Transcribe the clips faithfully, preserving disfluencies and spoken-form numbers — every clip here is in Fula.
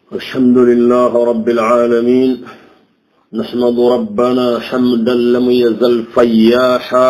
الحمد لله رب العالمين. نحمد ربنا حمدا لم يزل فياحا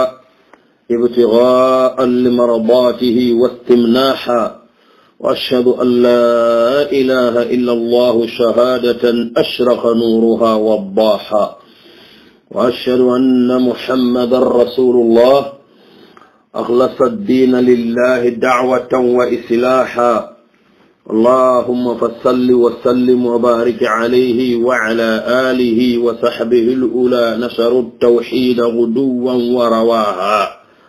ابتغاء لمرضاته واستمناحا، وأشهد أن لا إله إلا الله شهادة أشرق نورها وضاحا، وأشهد أن محمدا رسول الله أخلص الدين لله دعوة وإصلاحا. اللهم فصل وسلم وبارك عليه وعلى آله وصحبه الأولى نشروا التوحيد غدوا ورواها،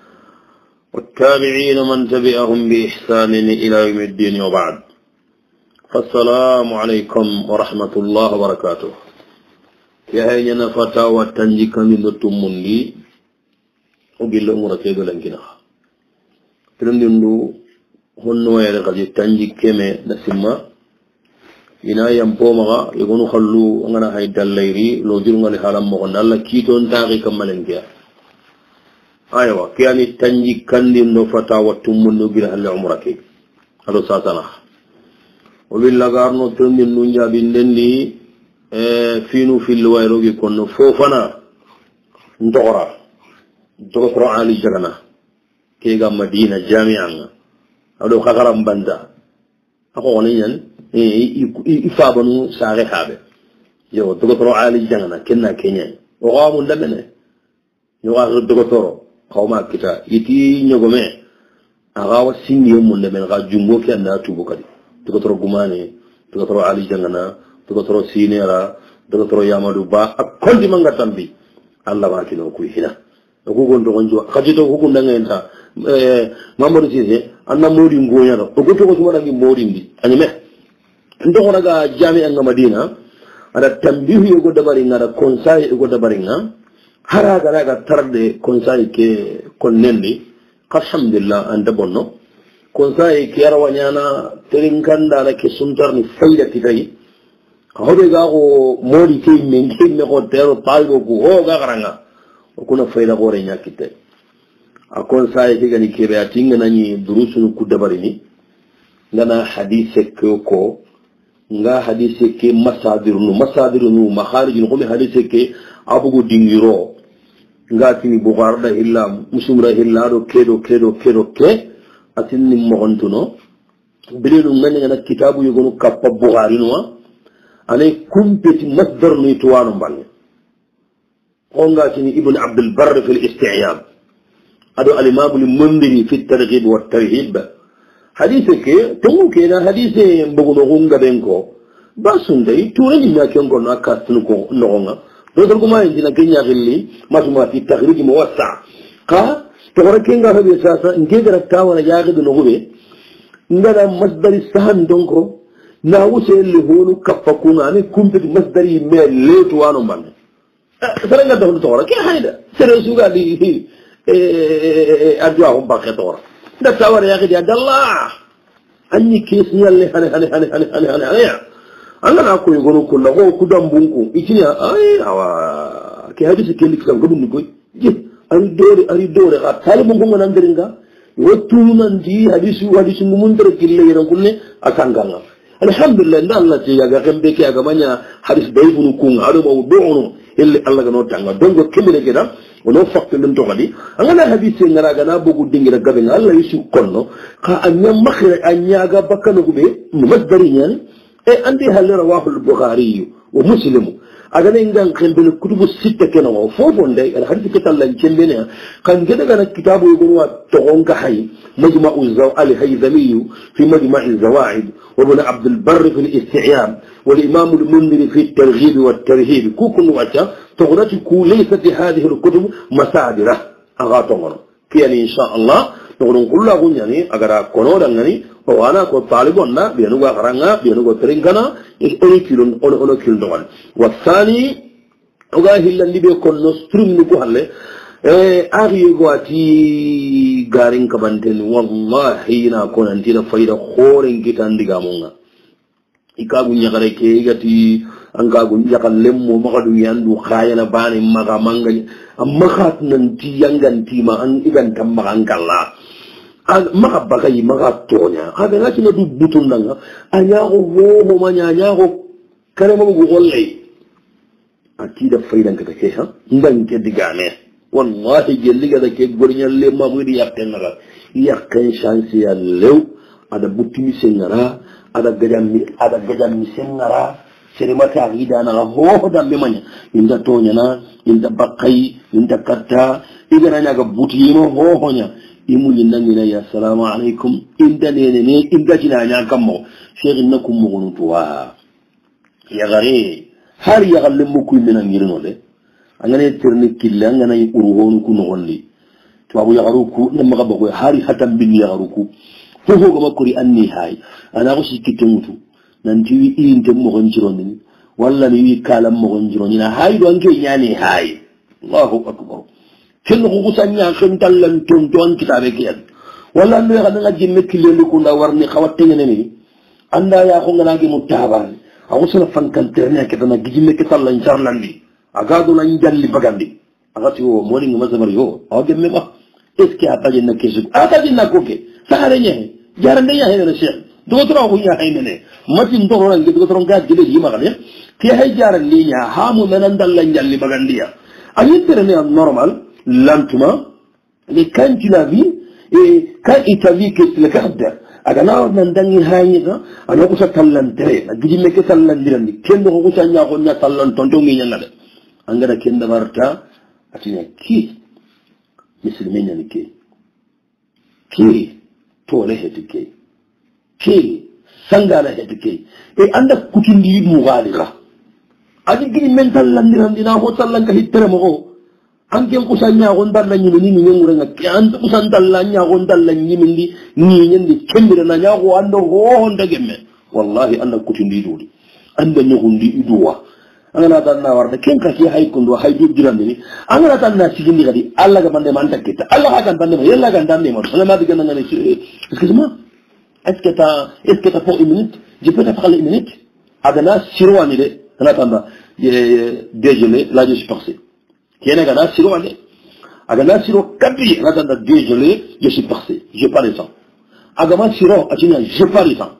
والتابعين من تبعهم بإحسان إلى يوم الدين، وبعد. فالسلام عليكم ورحمة الله وبركاته. يا هينا فتاوى تنجيك من التمندي وقل أمرك يقول لنكنا تلندو honno yere kaji tanji keme na simma ina yampo maga yegonu khallu ngana hay dallayri lo jiru ngali halam mo kon Allah kiton taaqi kamalengiya aywa kiyani tanji kandi no fata wattum munno gira Allah umrake ado satana o billagarno tondi nunja bindendi e finu fil wayrogi konno fofana ndora dokoro ali jagana kega Madina jami'an ado khagaram banda ako woni yan e ifabanu saare habe yo dokoro ali jangana kenna kenya o gamu ndamene yo ga dokoro xawma kita iti nyogome aga wasinni mun ndamene ga jumbo ke anda tubu kadi dokoro gumane dokoro ali jangana dokoro sinera dokoro yamadu ba akondi manga tambi Allah ba kino ku hina ko gondo gonjo khajito ko kunda ngenta eh Mamadou Cissé anna modi ngonya do ko to ko wala ngi modi ndi anime ndo ko daga jami an Madina ada tambihu yugo dabari ngara konsai yugo dabari nga hara gara ga tarde konsai ke konnendi alhamdulillah anda bonno konsai ke yarwanyana terinkanda la ke suntar ni fayda titai hobe ga ko modi ke men ke me ko tero talgo ko ho ga garanga kuna fayda gore nyakite akon sai ke gani ke ba tinga nani durusun ku dabari ni ngana hadise ko nga hadise ke masadirunu masadirunu makharijun ko hadise ke abugo dingiro nga tini bukhari da illa muslim ra illa do kedo kedo kedo ke atinni mo gontuno bilenu ngani ngana kitabu yugonu kappa bukhari no ane kumpeti masdar ni tuwanu balle ko nga tini ibn abd al-barr fi al-isti'yab ado al-imam al-mundiri fi at-targhib wa at-tarhib haditheke to kena hadithe mbogono gunga benko basunde tuure ni nakengo na kastun ko nonga do do kuma indi na kenya gilli masuma fi at-targhib muwassa ka to rakenga habe sasa ngegara tawana yagidu no hube ngara masdari sahan donko na wuse le honu kapakuna ni kumpeti masdari me leto wano man saranga do to ke hayda sere suga di eh adwa hum baqetora da tawar ya gidi adallah anni kes nyalle hane hane hane hane hane hane hane anga na ko yugonu kullu ko kudam bunku ikinya ay awa ke hadisi ke likka gobun ko je ari dore ari dore ka talibu ngonga nan deringa wottu nan di hadisi hadisi mun dere kille yeran kunne akanganga alhamdulillah nda Allah ti yaga kambe ke aga manya hadis bayfunu kunga ado mawdu'un illi Allah ga no tanga dongo kembe ke da wono fakte dum to gadi angana hadisi ngara gana bugu dingira gabe Allah yisu konno ka anya makhira anya ga bakano gube masdari nyani e andi hal rawahu al-bukhari wa muslim agane ngan khelbe kutubu sitta kena wa fofo ndey al hadith kitallan cembene kan geda gana kitabu yugo to gonga hay majma'u zaw al haythami fi majma'i zawaid wa ibn abd al-barr fi al-isti'yab wal imam al-mundiri fi at-targhib wa at-tarhib kukun wata tughrati ku laysat hadhihi al-kutub masadira agatongono kiyani insha Allah ngon kullu gunyani agara kono dangani o wana ko talibon na bienu ga karanga bienu go trinkana e oni kilon ono ono kilon dogal wasani oga hillandi be konno strum ko halle e ari go ati garin kabanten wallahi na ko nan tira fayda khoren gitandiga monga ikagu nyagare ke gati anga gu yakal lemmo magadu yandu khayana bani maga manga amma khat nan ti yanganti ma an igan tam magangalla maka bagayi maka tonya aga ngati na du butun nanga anyago ho ho manya anyago kare mo go golle akida faydan ka take ha ndan ke digane wallahi jelliga da ke gornyal le mamudi yakken na yakken chance ya lew ada butimi sengara ada gajam mi ada gajam mi sengara serimata agida na ho da be manya inda tonya na inda bakai inda katta igana nyaga buti mo ho honya imu yindangina ya assalamu alaikum inda nene ne inda jina nya kammo sheikh nakum mo tuwa ya gare har ya galle mu ku mena ngirno de angane terni killa ngana yi uruhon ku no gondi to abu ya garuku ne maga bago hari hatam bin ya garuku to ho go makuri anni hay ana ko sikite mutu nan tiwi inte mo gonjiro ni walla ni wi kala mo gonjiro ni na hay do anke nyani hay Allahu akbar ken ko kusanya kan tallan ton ton kitabe kiyan walla no ya nga jimme kille ko nda warni xawatte ngene ni anda ya ko ngana gi mutaban awusuna fankan terne ke dana gijimme ke tallan charlandi agado nan jalli bagandi agati wo moni ngi mazamar yo awgemme ba est-ce que ataje na kesu ataje na koke sahare nye jarande ya hene cheikh do tro ko ya hene mati ndoro ran do tro ga gele yi magane ke hay jaran li nya hamu nan dallan jalli bagandi ya ayi terne normal lentement mais quand tu la vis et quand il t'a vu que tu le gardes agana nan dangi hayida ana ko sa tallan tere gidi me ke tallan dirandi kendo ko sa nya ko nya tallan tonto ngi nyanga de angara kenda barta atinya ki muslimina ni ki ki to le hedike ki sangala hedike e anda kutindi mu galira adi gidi men tallan dirandi na ho tallan ka hittere mo anke ko sanya gon dalla nyimi ni ngure ngak an ko san dalla nya gon dalla nyimi ndi ni nyindi kembere na nya ko ando ho honda gemme wallahi anda kutindi dudi anda nyogundi iduwa angana tanna warda ken ka ki hay kundo hay du dirande ni angana tanna sigindi gadi alla ga bande man takita alla ga kan bande yalla ga ndande mo sama diga na ngani excuse-moi est-ce que ta est-ce que ta pour une minute je peux te parler une minute adana sirwani de ana tanda déjeuner là je suis passé kena gana siro ane agana siro kabi natanda déjeuner je suis passé j'ai pas le temps agama siro atinya j'ai pas le temps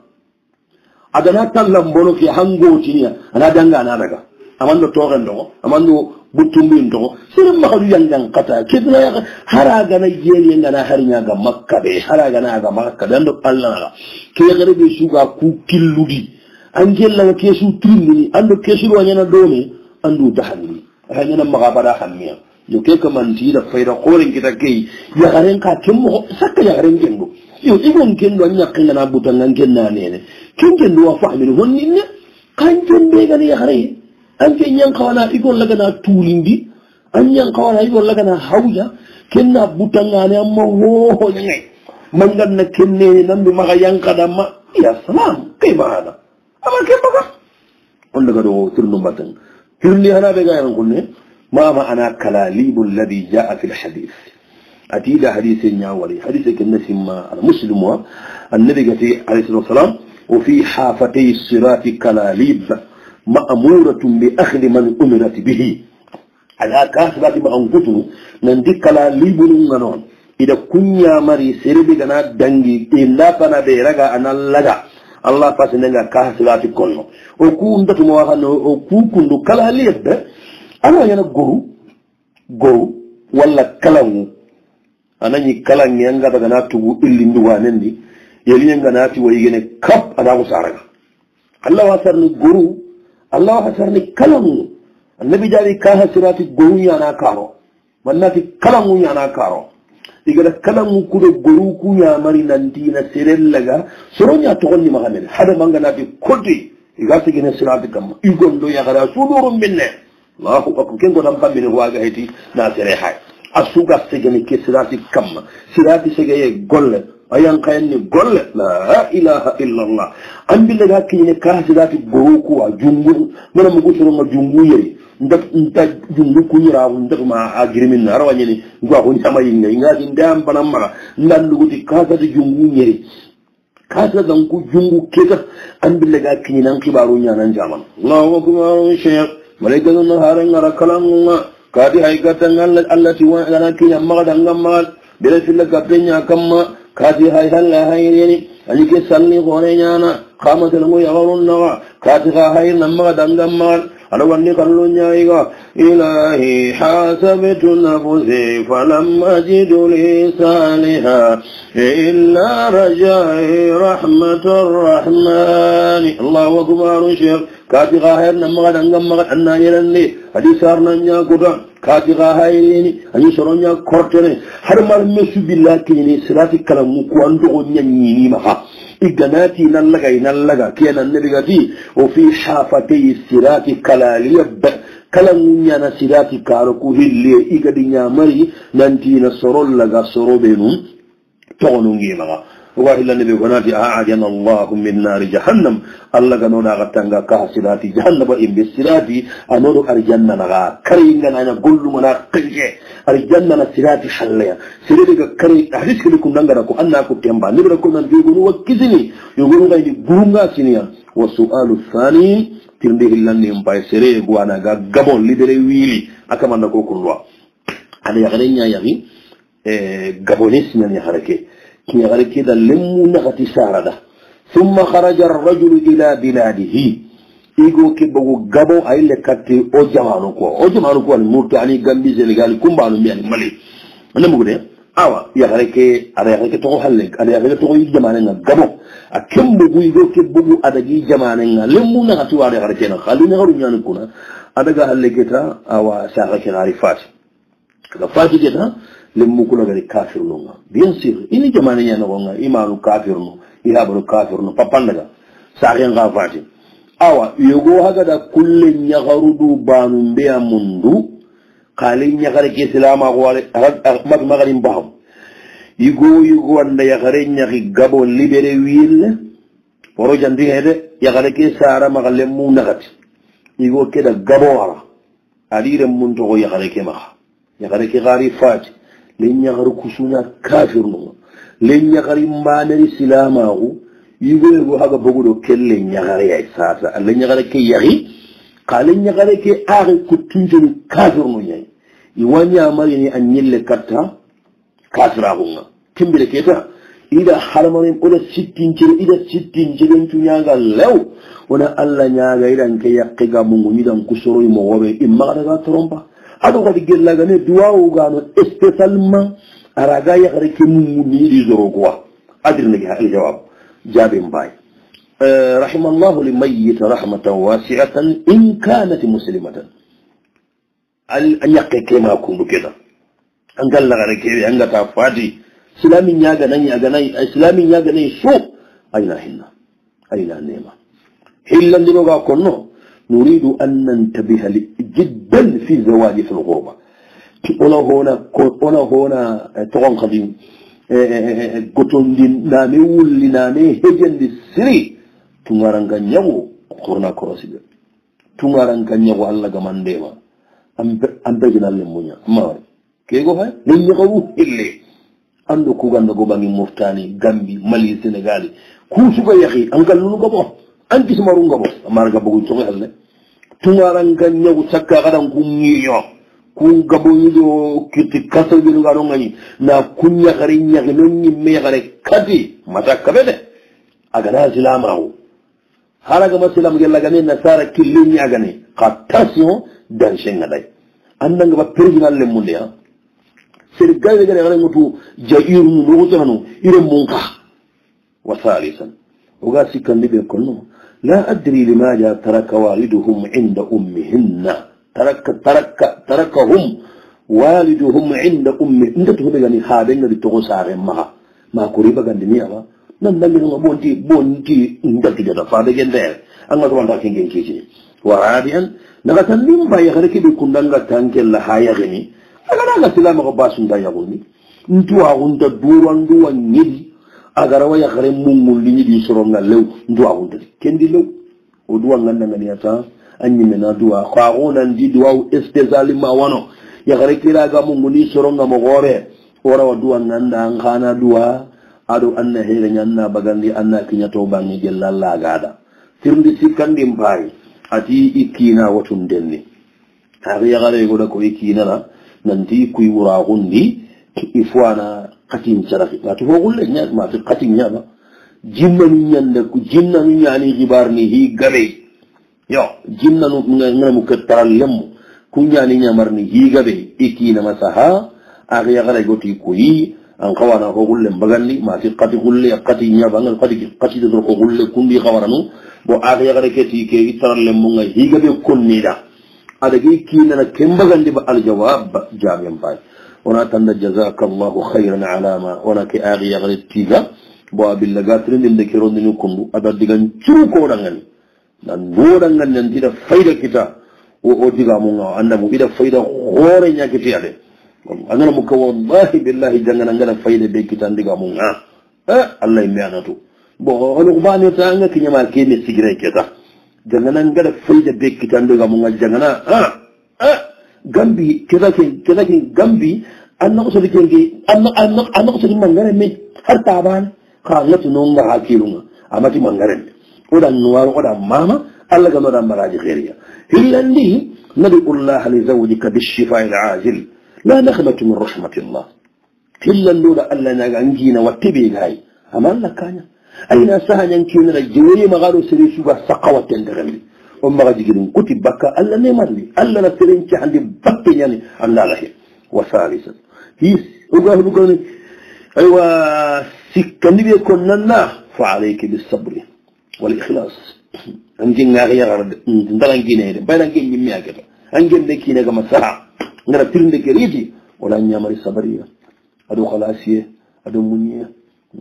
agana talla mbono ki hango tinya ana danga ana daga amando torendo amando butumbi ndo sire makadu yangan kata kidna ya haraga na yeli ngana harinya ga makka be haraga na ga makka dando Allah ke gare be suga ku killudi angella ke su trimini ando ke su wanyana dome andu dahani hanyana magabara hammiya yo ke kamanti da faida koren kita kai ya garen ka kimmo sakka ya garen gendo yo ibon kendo anya kinga na butan nan kenna ne ne kin kendo wa fa'min honni ne kan kende ga ya gare an ken yan kawana ibon laga na tulindi an yan kawana ibon laga na hauja kenna butan ne amma ho ho ne mangan na kenne nan bi maga yanka da ma ya salam kai ba hada amma kai baka on daga do turnu batan كرني أنا بقى نقول ما معنى كلاليب الذي جاء في الحديث أتيد حديث ناولي حديث كالناس ما المسلم النبي عليه الصلاة والسلام وفي حافتي الصراط كلاليب مأمورة بأخذ من أمرت به على كاسبات ما أنقطه نندي كلاليب نغنون إذا كنيا مري سيربي غنا دنجي إلا فنا بيرغا أنا لغا Allah fasinanga kahasilati konno o ku ndatu mo waxano o ku kundu kala liyebe ana yana goru goru wala kalangu anani kalangi anga daga na tugu illi nduwanendi yeli nga nati wayigene kap ana ko saraga Allah wasarni goru Allah wasarni kalangu annabi jari kahasilati goru yana karo wannati kalangu yana karo igara kalangu kudo goru ku ya mari nanti na serellaga soronya to gonni magane hada mangana bi kodi igati gene sirati kam igondo ya gara suduru minne Allahu akbar kengo dam kambe ne waga heti na sere hay asuga segene ke sirati kam sirati segeye golle ayan kayni golle la ilaha illa Allah ambille ga kine ka sirati goru ku wa jungu mena mu gutoro ma jungu yeri ndak nta jungu kunyira ndak ma agirimin na rawanye ni ngwa ko nyama yinga inga ndam banam mara ndan luguti kaza di jungu nyeri kaza dan ku jungu keka an bille ga kini nan kibaru nyanan jaman Allahu akbar shaykh malaika nan haran ngara kalamma kadi hay gatan allati wa ana kinya maga dan ngamal bele silla kapenya kamma kati hay halla hayreni alike salli gore nyana qamatul mu yawarun nawa kati ha hayr namma dangammal ala wanni kallu nyaiga ilahi hasabtu nafsi falam ajidu li saliha illa rajai rahmatur rahmani Allahu akbar shir kati ha hayr namma dangammal anna yelanni hadisar nanya kuda kati ga hayni ani soronya kortere har mal mesu billahi ni sirati kalamu ko ando ko nyanyi ni ma iganati nan laga nan laga kenan ne digati o fi shafati sirati kalaliyab kalamu nyana sirati karo ko hille igadi nyamari nanti na sorol laga sorobe num tonu ngima wahi la nabi gonati a'adana Allah min nar jahannam Allah gano na gatanga ka sirati jahannam imbe sirati anodo arjanna naga karinga na gollu mana kanje arjanna na sirati halaya sirati ga kari hadis kili kundanga ko anna ko temba ni ko nan be gonu wakizini yo gonu ga ni gurunga siniya wa su'alu thani tirde hillanni mbay sere gwana ga gabon libere wili akamanda ko kunwa ala yagrenya yagi e gabonis nyani harake كي غير كده لمو نغتي سارده ثم خرج الرجل الى بلاده يقول كيبو غابو اي لكاتي او جمانو كو او جمانو كو المورتي اني غامبي سينغال كومبانو ميان مالي انا مغدي اوا يا غير كي اري غير كي تو حلك اري غير تو جمانو غابو اكيم بو يقول كيبو ادغي جمانو لمو نغتي واري غير كي خالي نغرو نيان كونا ادغا حلكتا اوا ساخا كي عارفات فاتي كده lemmu kula gari kafir no bien sûr ini jamane nyana gonga imanu kafir no ihabu kafir no papandaga sahen ga fati awa yogo haga da kulle nyagarudu banu mbiya mundu kale nyagare ke islama ko wale mag magarim baham yigo yigo wanda yagare nyagi gabo libere wil poro jandi hede yagare ke sara magalle mu nagati yigo ke da gabo wara alire mun to yagare ke ma yagare ke gari fati len yagaru kusunya kafir no len yagari mbaneri silamahu yigo yigo haga bogudo kelle nyagare ya sasa len yagare ke yari kalen yagare ke ari kutunjeni kafir no nyai iwanya mari ni anyille katta kafira hunga timbire keta ida harmarin oda sittin jere ida sittin jere tunyaga lew wana alla nyaaga idan ke yaqiga mungu nidan kusoro mo wobe imma daga trompa ado ko digella gane duwawu gano spécialement araga yagare ke mungu ni di zoro kwa adirna ga al jawab jabin bay rahimallahu limayyit rahmatan wasi'atan in kanat muslimatan al anyaqe ma kundu keda angal la gare ke anga ta fati islamin ya ga nan ya ga nan islamin ya ga nan so aina hinna aina nema hillan digo ga konno nuridu an nantabiha jiddan fi zawaji fi al-ghurba ona hona ona hona togon khadim gotondin na me wulli na me hejendi siri tungaranga nyago korna korosibe tungaranga nyago alla ga mandema ambe ambe ginalle munya ma kego hay ni nyago hille ando ku ganda go bangi muftani gambi mali senegali ku suga yahi angal lu go bo anti sumaru go bo marga bugu to halle tungaran ganyo sakka gadan kunniyo ku gabo yido kiti kasal bi ngaro ngani na kunya garinya ginonni me gare kadi mata kabede agana silamahu halaga muslim gella gane nasara killinya agane qatasio dan shengadai andanga ba personal le munde ha sirgaye gane gane mutu jairu no gutano ire munka wasalisan uga sikandi be konno لا أدري لماذا ترك والدهم عند أمهن ترك ترك تركهم والدهم عند أمه أنت تقول يعني هذا اللي تقول سارة ما ما قريبا عند نيابا نندم من بونتي بونتي أنت تجد فاضي جندير أنا طبعا لكن كين كيجي ورابعا نقطن لين باي غيرك بيكون دعنا تانك الله هاي غني أنا لا سلام غباسون دا يقولني أنتوا هون تدوران دوان نيل agara waya khare mumul li di soronga lew ndwa wonde kendi lew o duwa nganda ngani ata anyi mena duwa khawona ndi duwa especially ma wano ya khare kira ga mungu ni soronga mo gore ora wa duwa nganda ngana duwa ado anna hele nyanna bagandi anna kinya to bangi jellalla gada tirndi sikandi mbai ati ikina watun denni hari ya khare goda ko ikina na nanti kuy wura gundi ifwana katin charafi atu hogulle nya ma fi katin nya ba jinna ni nyande ku jinna ni nyani gibar ni hi gabe yo jinna nu ngana mu kataral lem ku nyani nyamar ni hi gabe ikina masaha ari yagare goti ku yi an kawana hogulle bagandi ma fi kati gulle kati nya bangal kati kati do ko gulle kundi kawaranu bo ari yagare keti ke itaral lem mu ngai hi gabe konnida adagi kina na kembagandi ba al jawab jami'an bai wana tanda jazakallahu khairan alama wana ke ari yagare tiga bo abilla gatrin din de kiron din kundu ada digan curu ko dangan dan do dangan nan dida faida kita o o diga mun annabu ida faida hore nya kiti ade anana muka wallahi billahi jangana ngana faida be kita diga mun eh allah mi anatu bo hono bani ta nga kinya ma ke mi sigire kita jangana ngada faida be kita diga mun jangana ah eh gambi kida ke kida ke gambi anna ko so dikengi anna anna anna ko so mangare me har taban ka ngatu nonga hakilunga amati mangaren oda nuwaro oda mama alla ga noda maraji khairiya hillandi nadullah li zawjika bishifa al'ajil la nakhmatu min rahmatillah hillandu da alla naga angina wattibe gai amalla kanya aina sahanyan kina da jiwri magaro sire su ba saqawaten dagamli on magaji gidin kutibaka alla ne marli alla na sirin ci handi bakke yani alla lahi wa salisan his uga hubukoni aywa sikandi be konnanna fa alayka bis-sabr wal-ikhlas angin ngari yagar ndalangi ne bayrangi nyimmi akata angin de kine ga masaha ngara tirnde ke riti wala nyamari sabariya adu khalasiye adu munye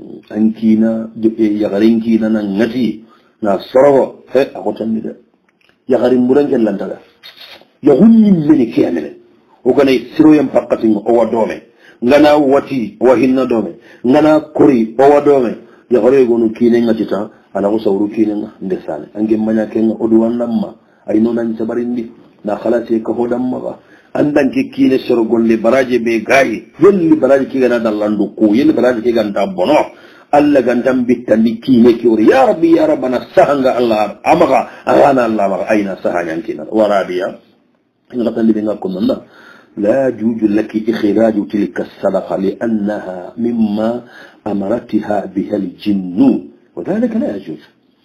ankina yagarin kina nan ngati na sorowo he akotanni de yagarin burangen landaga ya hunni meni kiyamene o ganay siroyam pakati o wadome ngana wati wa hinna dome ngana kuri o wadome ya gore gonu kine ngatita ala ko sawru kine ndesane angem manya ken odu wannamma ay nonan sabarindi na khalasi ko hodamma ba andan ke kine soro golle baraje be gayi yelli baraje ki gana dallandu ko yelli baraje ki ganda bono alla gandam bittandi kine ki ori ya rabbi ya rabbana sahanga allah amaga ana allah ma aina sahanyan kina warabiya inna tandi be ngakko nanda لا يجوز لك إخراج تلك الصدقة لأنها مما أمرتها بها الجن وذلك لا يجوز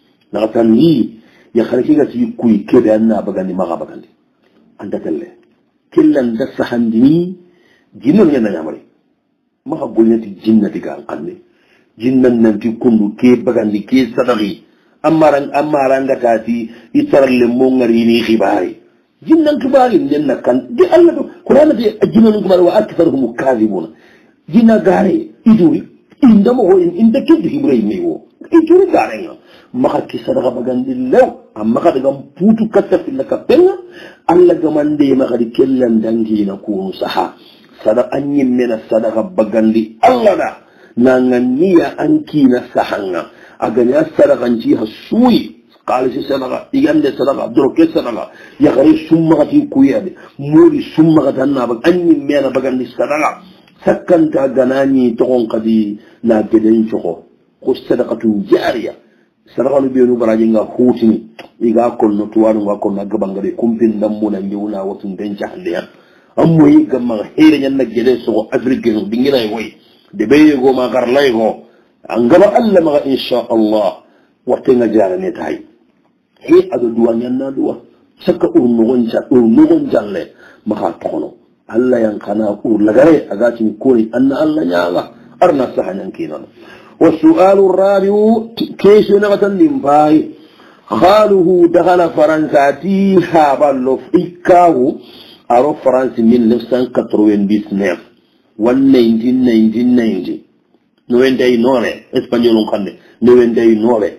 نغتني يخرجك يكوي كده أنها بغاني مغا بغاني عندك الله كلا ندس حندني جنون ينا يامري ما قلنا الجنة تقال قلني جنة ننتي كندو كي بغاني كي صدقي أماران أماران غتاتي يتر لمونغريني خباري jinnan kibari nenna kan di Allah do qur'ana di jinnan kibari wa aktharuhum kadhibuna jinna gare iduri indamo ho inda kiddu hibray mewo iduri gare nga maka kisadaga bagandillah amma kada gam putu katta fil kapenga Allah gamande maka di kellan dangi na ku saha sada anyi mena sadaga bagandi Allah da nanganiya ankina sahanga aganya sadaga nji hasui قال سي سنغا يغند سنغا دروك سنغا يغري سمغتي كوياد موري سمغتنا با اني مينا بغاندي سنغا سكنتا غناني تون قدي لا بدن تشو خو صدقه جاريه صدقه بينو براجيغا خوتني يغا كون نتوانو غا كون غبانغري كومبين دمونا نيونا وتن دنجا هنديا اموي غما هيري نك جدي سو افريكان ديغينا وي دي بيغو ما غار لايغو انغلا الله ما ان شاء الله وقتنا جارني تاي he ado duwan yanna duwa saka urnugon ja urnugon jalle maka tono alla yan kana ur lagare agati ko ni anna alla nyaga arna sahanyan kinan wa su'alu rabi'u kaysu nagatan limbai khaluhu dakhala faransati haballo ikawu aro france mille neuf cent quatre-vingt-dix-neuf one nineteen ninety noventa-y-nove espagnol on kande noventa-y-nove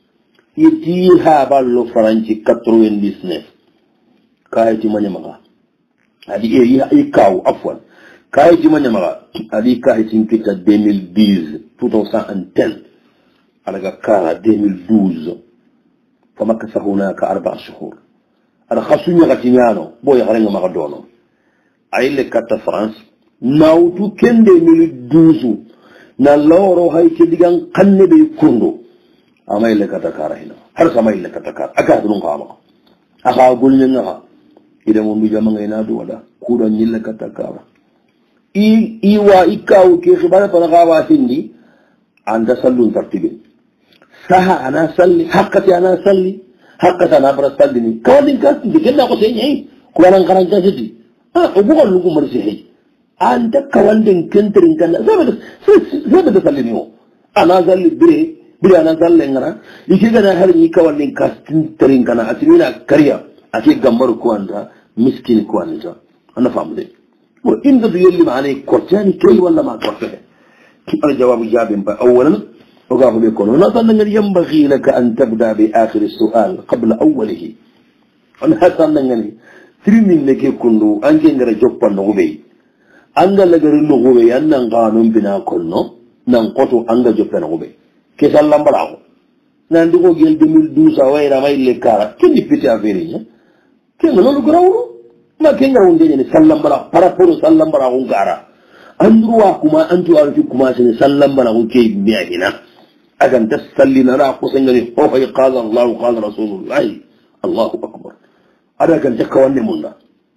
iti haballo faranci quatre-vingt-dix-neuf kayiti manyamaga adi e yi kaw afwan kayiti manyamaga adi kayiti kita deux mille dix two thousand ten alaga kara deux mille douze fama kasahuna ka arba shuhur ada khasunya gatinyano boy yarenga maga dono ayile kata france nautu ken deux mille douze na loro hayti digan kanne be kundo amay le katakara hina har samay le katakara aka dun qama aka gulnya nga ida mo mi jama ngay na do wala ku do nyille katakara i iwa ikaw ke khibara pana gawa sindi anda sallun tartibin saha ana salli haqqati ana salli haqqata ana bara sallini kawalin ka digenna ko senyai ko nan karan ka jidi ah ubu ko lugu marsi hay anda kawalin kentrin kan zabada zabada sallini o ana salli bire bire ana salle ngara ikiga na har ni kawalin ka tintrin kana atimina kariya ake gambar ko anda miskin ko anda ana famude wa inda yelli maane kortani kay wala ma kortani الجواب جاب أولا وقاه بيكون ونظن ينبغي لك أن تبدأ بآخر السؤال قبل أوله أنا أظن ترمين لك يكون أنك نرى جوبا نغبي أنك لغر نغبي أنك قانون بنا كنو ننقطو أنك جوبا نغبي كيس الله مبرعه نندقو جيل دميل دوسا ويرا ما إلي كارا كن يفتي أفيرين كن نلو قراؤه ما كن نرون ديني سلم برعه پرپورو سلم برعه كارا andruwa kuma antu arfi kuma sene sallam bana ko kay biya hina agan tasallina ra ko sengani ho fa qala allah qala rasulullah allahu akbar ada kan takawani munna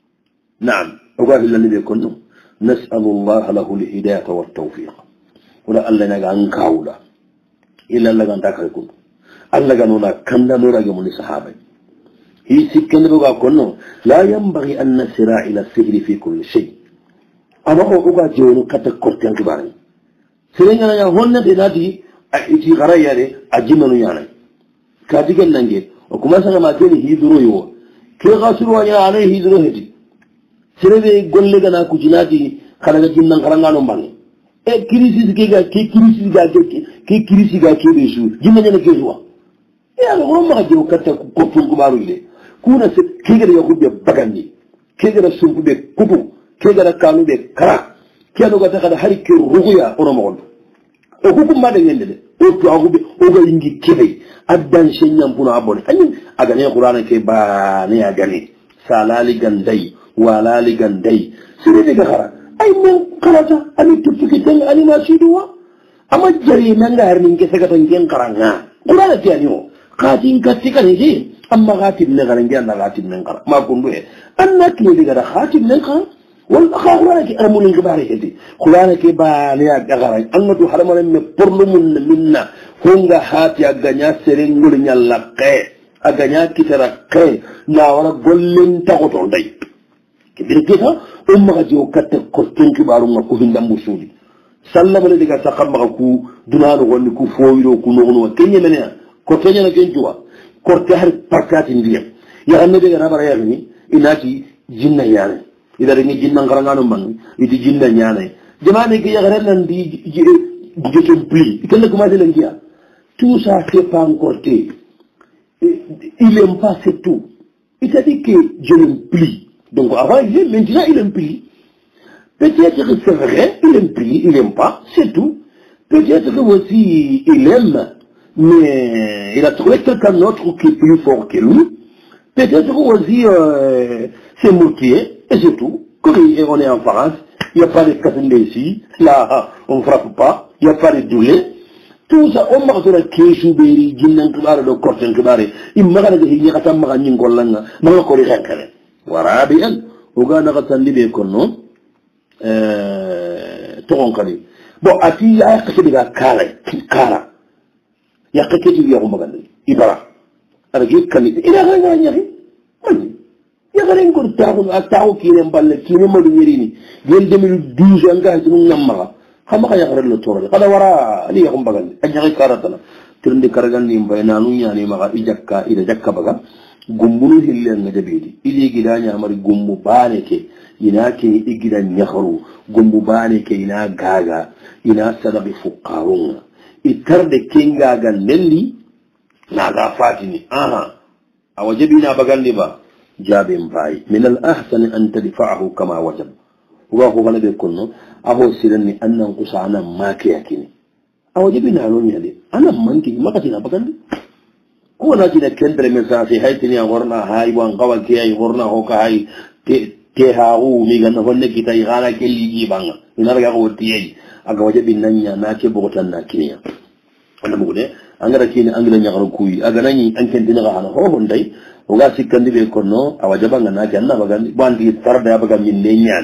na'am uga illa nabi kunnu nas'alu allah lahu alhidayah wa at-tawfiq wala alla naga an kawla illa alla gan takay kun alla ganuna kanda no rage mun sahaba hi sikkan do ga kunnu la yanbaghi an nasira ila sihri fi kulli shay ama ko uga jonu kata kortian kibari serenga ya honna de nati iti garaya de ajimanu yana kadigen nange o kuma sanga ma teni hiduro yo ke gasuru ya ana hiduro hedi serebe golle gana ku jinati kala ga jinnan karanga no bangi e kirisi ke ga ke kirisi ga ke ke kirisi ga ke besu jinnan ne ke zuwa e ala ko ma jo kata ko tun kubaru ile kuna se ke ga ya kubbe bagandi ke ga sun kubbe kubu kegara kanu be kara kelo ga takada hari ke ruguya oro mogol o hukum ma de ngende o to agube o ga ingi kebe addan shenyam puna abone anyin aga ne qur'ana ke ba ne aga ne salali gandai walali gandai sire de gara ay men karata ani tutuki den ani ma siduwa ama jari nan ga har ninge sega ton gen karanga qur'ana ti ani o qatin katika ne ji amma qatin ne garangi anna qatin ne kara ma kundu e anna kile de gara qatin ne kara والأخوانك أمون الجباري هذي خوانك باليا جعاري أنا تو حرمنا من برلمون منا هونغا هاتي أغنيا سرينغول نيالاكي أغنيا كتراكي ناورا بولين تاغوتون داي كبير كيفا أمغا جيو كتر كوستين كبارو ما كوهين دمبوسولي سلم لديك ساقم مغاكو دونانو غنكو فويرو كو نغنو كيني منيا كورتيني نكينجوا كورتي هر بركات نديا يغنى بيغا نابرا يغني إناتي جنة يعني إذا رني جنّا كرانو من إذا جنّا نيانه جماعة كي يغرقنا دي جيتون بلي كنا كم هذا لنجيا tout ça c'est pas encore fait il aime pas c'est tout il a dit que je l'aime plus donc avant il aime maintenant il aime plus peut-être que c'est vrai il aime plus il aime pas c'est tout peut-être que aussi il aime mais il a trouvé quelqu'un d'autre qui est plus fort que lui peut-être que aussi euh, c'est motivé et c'est tout. Comme on est en France, il n'y a pas de cassandre ici, là on ne frappe pas, il n'y a pas de douleur. Tout ça, on m'a dit que je suis béri, je n'ai pas de corten que barré. Il m'a dit qu'il y a un magasin en Colanga, mais on connaît rien qu'elle. Voilà, bien. Au gars, on a attendu les colons, euh, tout en calé. Bon, à qui il y a quelque chose de carré, cara. Il y a quelque chose de magasin. Il va. Avec il calé. Il a rien, il a rien. yagaren ko taxu ak taxu kine mballe kine madu ñerini gel deux mille douze anga sunu ñamma xama xa yagare le toro kada wara ali yaxum bagal a ñaxi karatana tirndi karagal ni mbay nanu ñani maxa i jakka ida jakka baga gumbunu hille nga jabedi ili gida ñamari gumbu baane ke ina ke igida ñaxaru gumbu baane ke ina gaga ina sadabi fuqarunga itarde kengaga nelli naga fatini aha awajabina bagal ni ba جابين باي من الأحسن أن تدفعه كما وجب وهو غنى بيكون أهو سيرني أن ننقص أنا ما كيكيني أو جبنا علوني هذه أنا منكي ما كتير أبغاني هو ناجي كندر مسافي هاي تني أغورنا هاي وان قوى كي أغورنا هو كهاي تهاو ميغان هون كي تيغانا كلي جيبانا إن أرجع هو تيجي أقوى جبنا نيا ناكي بوتان ناكينيا أنا بقول أنا ركيني أنا نيغرو كوي أغناني أنكن تنغانا هو هندي uga sikandi be kono awajaba ngana janna bagandi bandi tarda baga min ne nyaade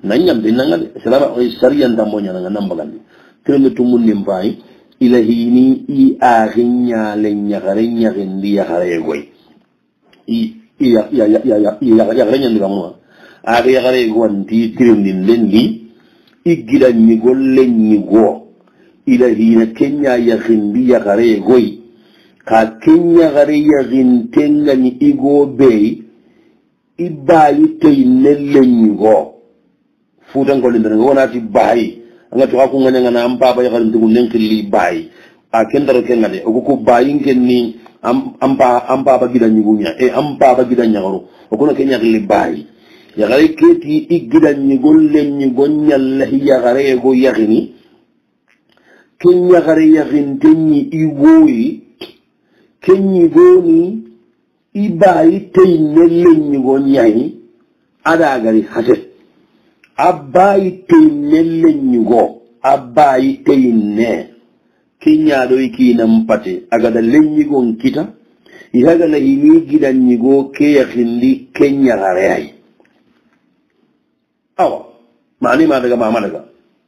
nanyam de nangal salama sariyan tambonya nga nambagandi tirende tumun nimbai ilahini i aginya lenya garenya gendi ya gare goy i ya ya ya ya ya ya garenya ndigamwa aga ya gare gondi tirende lendi igila ni golle ni go ilahina kenya ya gendi ya gare goy ka kenya gare ya gintenga ni igo bei ibayi teinellenyi go futan ko linda wonati bayi anga to ko ngana ngana am baba ya garin tugu nenkili bayi a kendaro kenga de o ko bayi ngenni am am ba am baba gidan nyugunya e am baba gidan nyagoro o ko no kenya gili bayi ya gare keti igidan nyugol len nyugonya lahi ya gare go yagini kenya gare yagin tenni igoyi kenyi goni ibayi teinellenyi go nyai ada gari hase abayi teinellenyi go abayi teine kinya do iki nampate agada lenyi go nkita ihaga la himi gidanyi go ke yakhindi kenya gare ai awa mani ma daga mama daga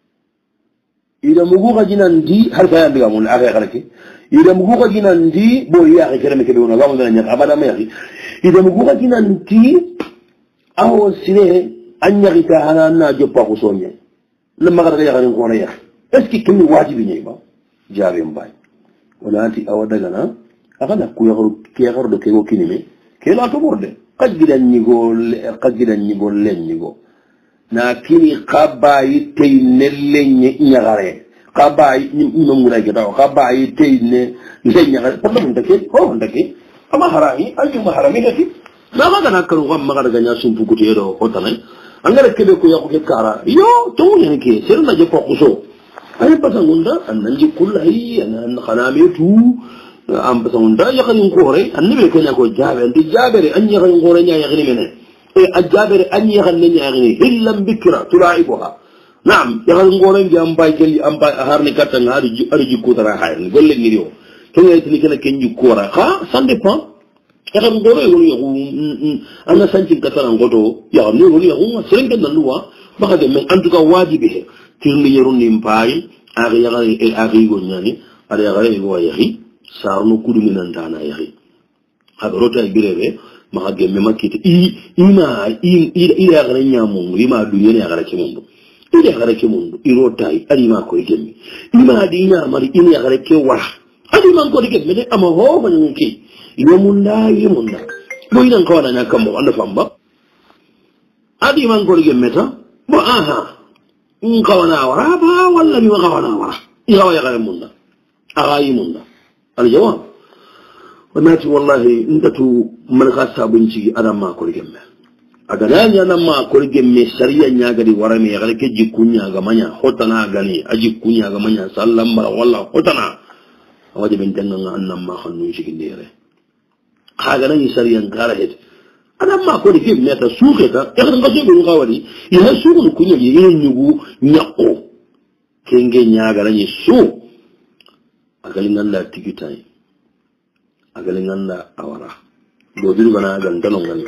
ida mugu gajinan di har kaya diga mun aga garake ida mugu gajinan di bo ya ga kere me kebe wona gamu dana abada me yaki ida mugu gajinan di awo sire anya kita hana na joppa ko sonye lamma ga ya garin ko na ya eski kimi wajibi ne ba jabe mbay wala anti awa daga na aga na ku ya garu ke ya garu do ke go kinime ke la to borde qajidan ni go qajidan ni go len ni go na kini kabayi teinellenye nyagare kabayi nimura gida kabayi teine lenyagare problem ndake ho ndake ama harami ayu maharami hati na ga na karu gam magara ganya sun fukuti do hotanai angara kebe ko yakko ke kara yo to ne ke sirna je ko kuso ay pasangunda annanji kullahi an khanametu am pasangunda yakani ngore annabi ko nyako jabe ndi jabere an yakani ngore nya yakani menen الجابر أن يغني يعني إلا بكرة تلاعبها نعم يغني نقولن جام باي جلي أم باي هارني كاتن هاري هاري كوترا هاي نقول لك نيو كم يتني كنا كنجي كورا ها سندي بام يغني نقولن يقول يقول أنا سنتين كاتن نقوله يغني يقول يقول سرين كنا نلوا بقى من أنتوا واجبه ترني يرون نيمباي أغي يغني أغي يقول يعني أغي يغني يقول يغني سارنو كودو من أنتانا يغني هذا روتا يبيره maka gemme makite i ima i ila garanya mungu ima dunya ne garake mungu ila garake mungu irota ari ma ko gemme ima dinya mari ina garake wa ari man ko gemme de ama ho ban ngi yo munda yi munda bo ina ko na nyaka mo anda famba ari man ko gemme ta bo aha in ko na wara ba walla mi ko na wara ila ya gare munda ara yi munda al jawab وناتي والله انتو ملغا سابنجي انا ما كل جمع اغانيا انا ما كل جمع سريا نياغدي ورمي غلك جي كونيا غمانيا خوتنا غني اجي كونيا غمانيا سلام بر والله خوتنا واجب انتنا ان ما خنو شي نديره خاغنا سريا غارهت انا ما كل جمع تا سوختا اخر غسي بو غاودي يا سوخ كونيا يي نيغو نياكو كينغي نياغا ني سو اغالي نالا تيكيتاي agalin Allah awara dodiru gana gantalon gani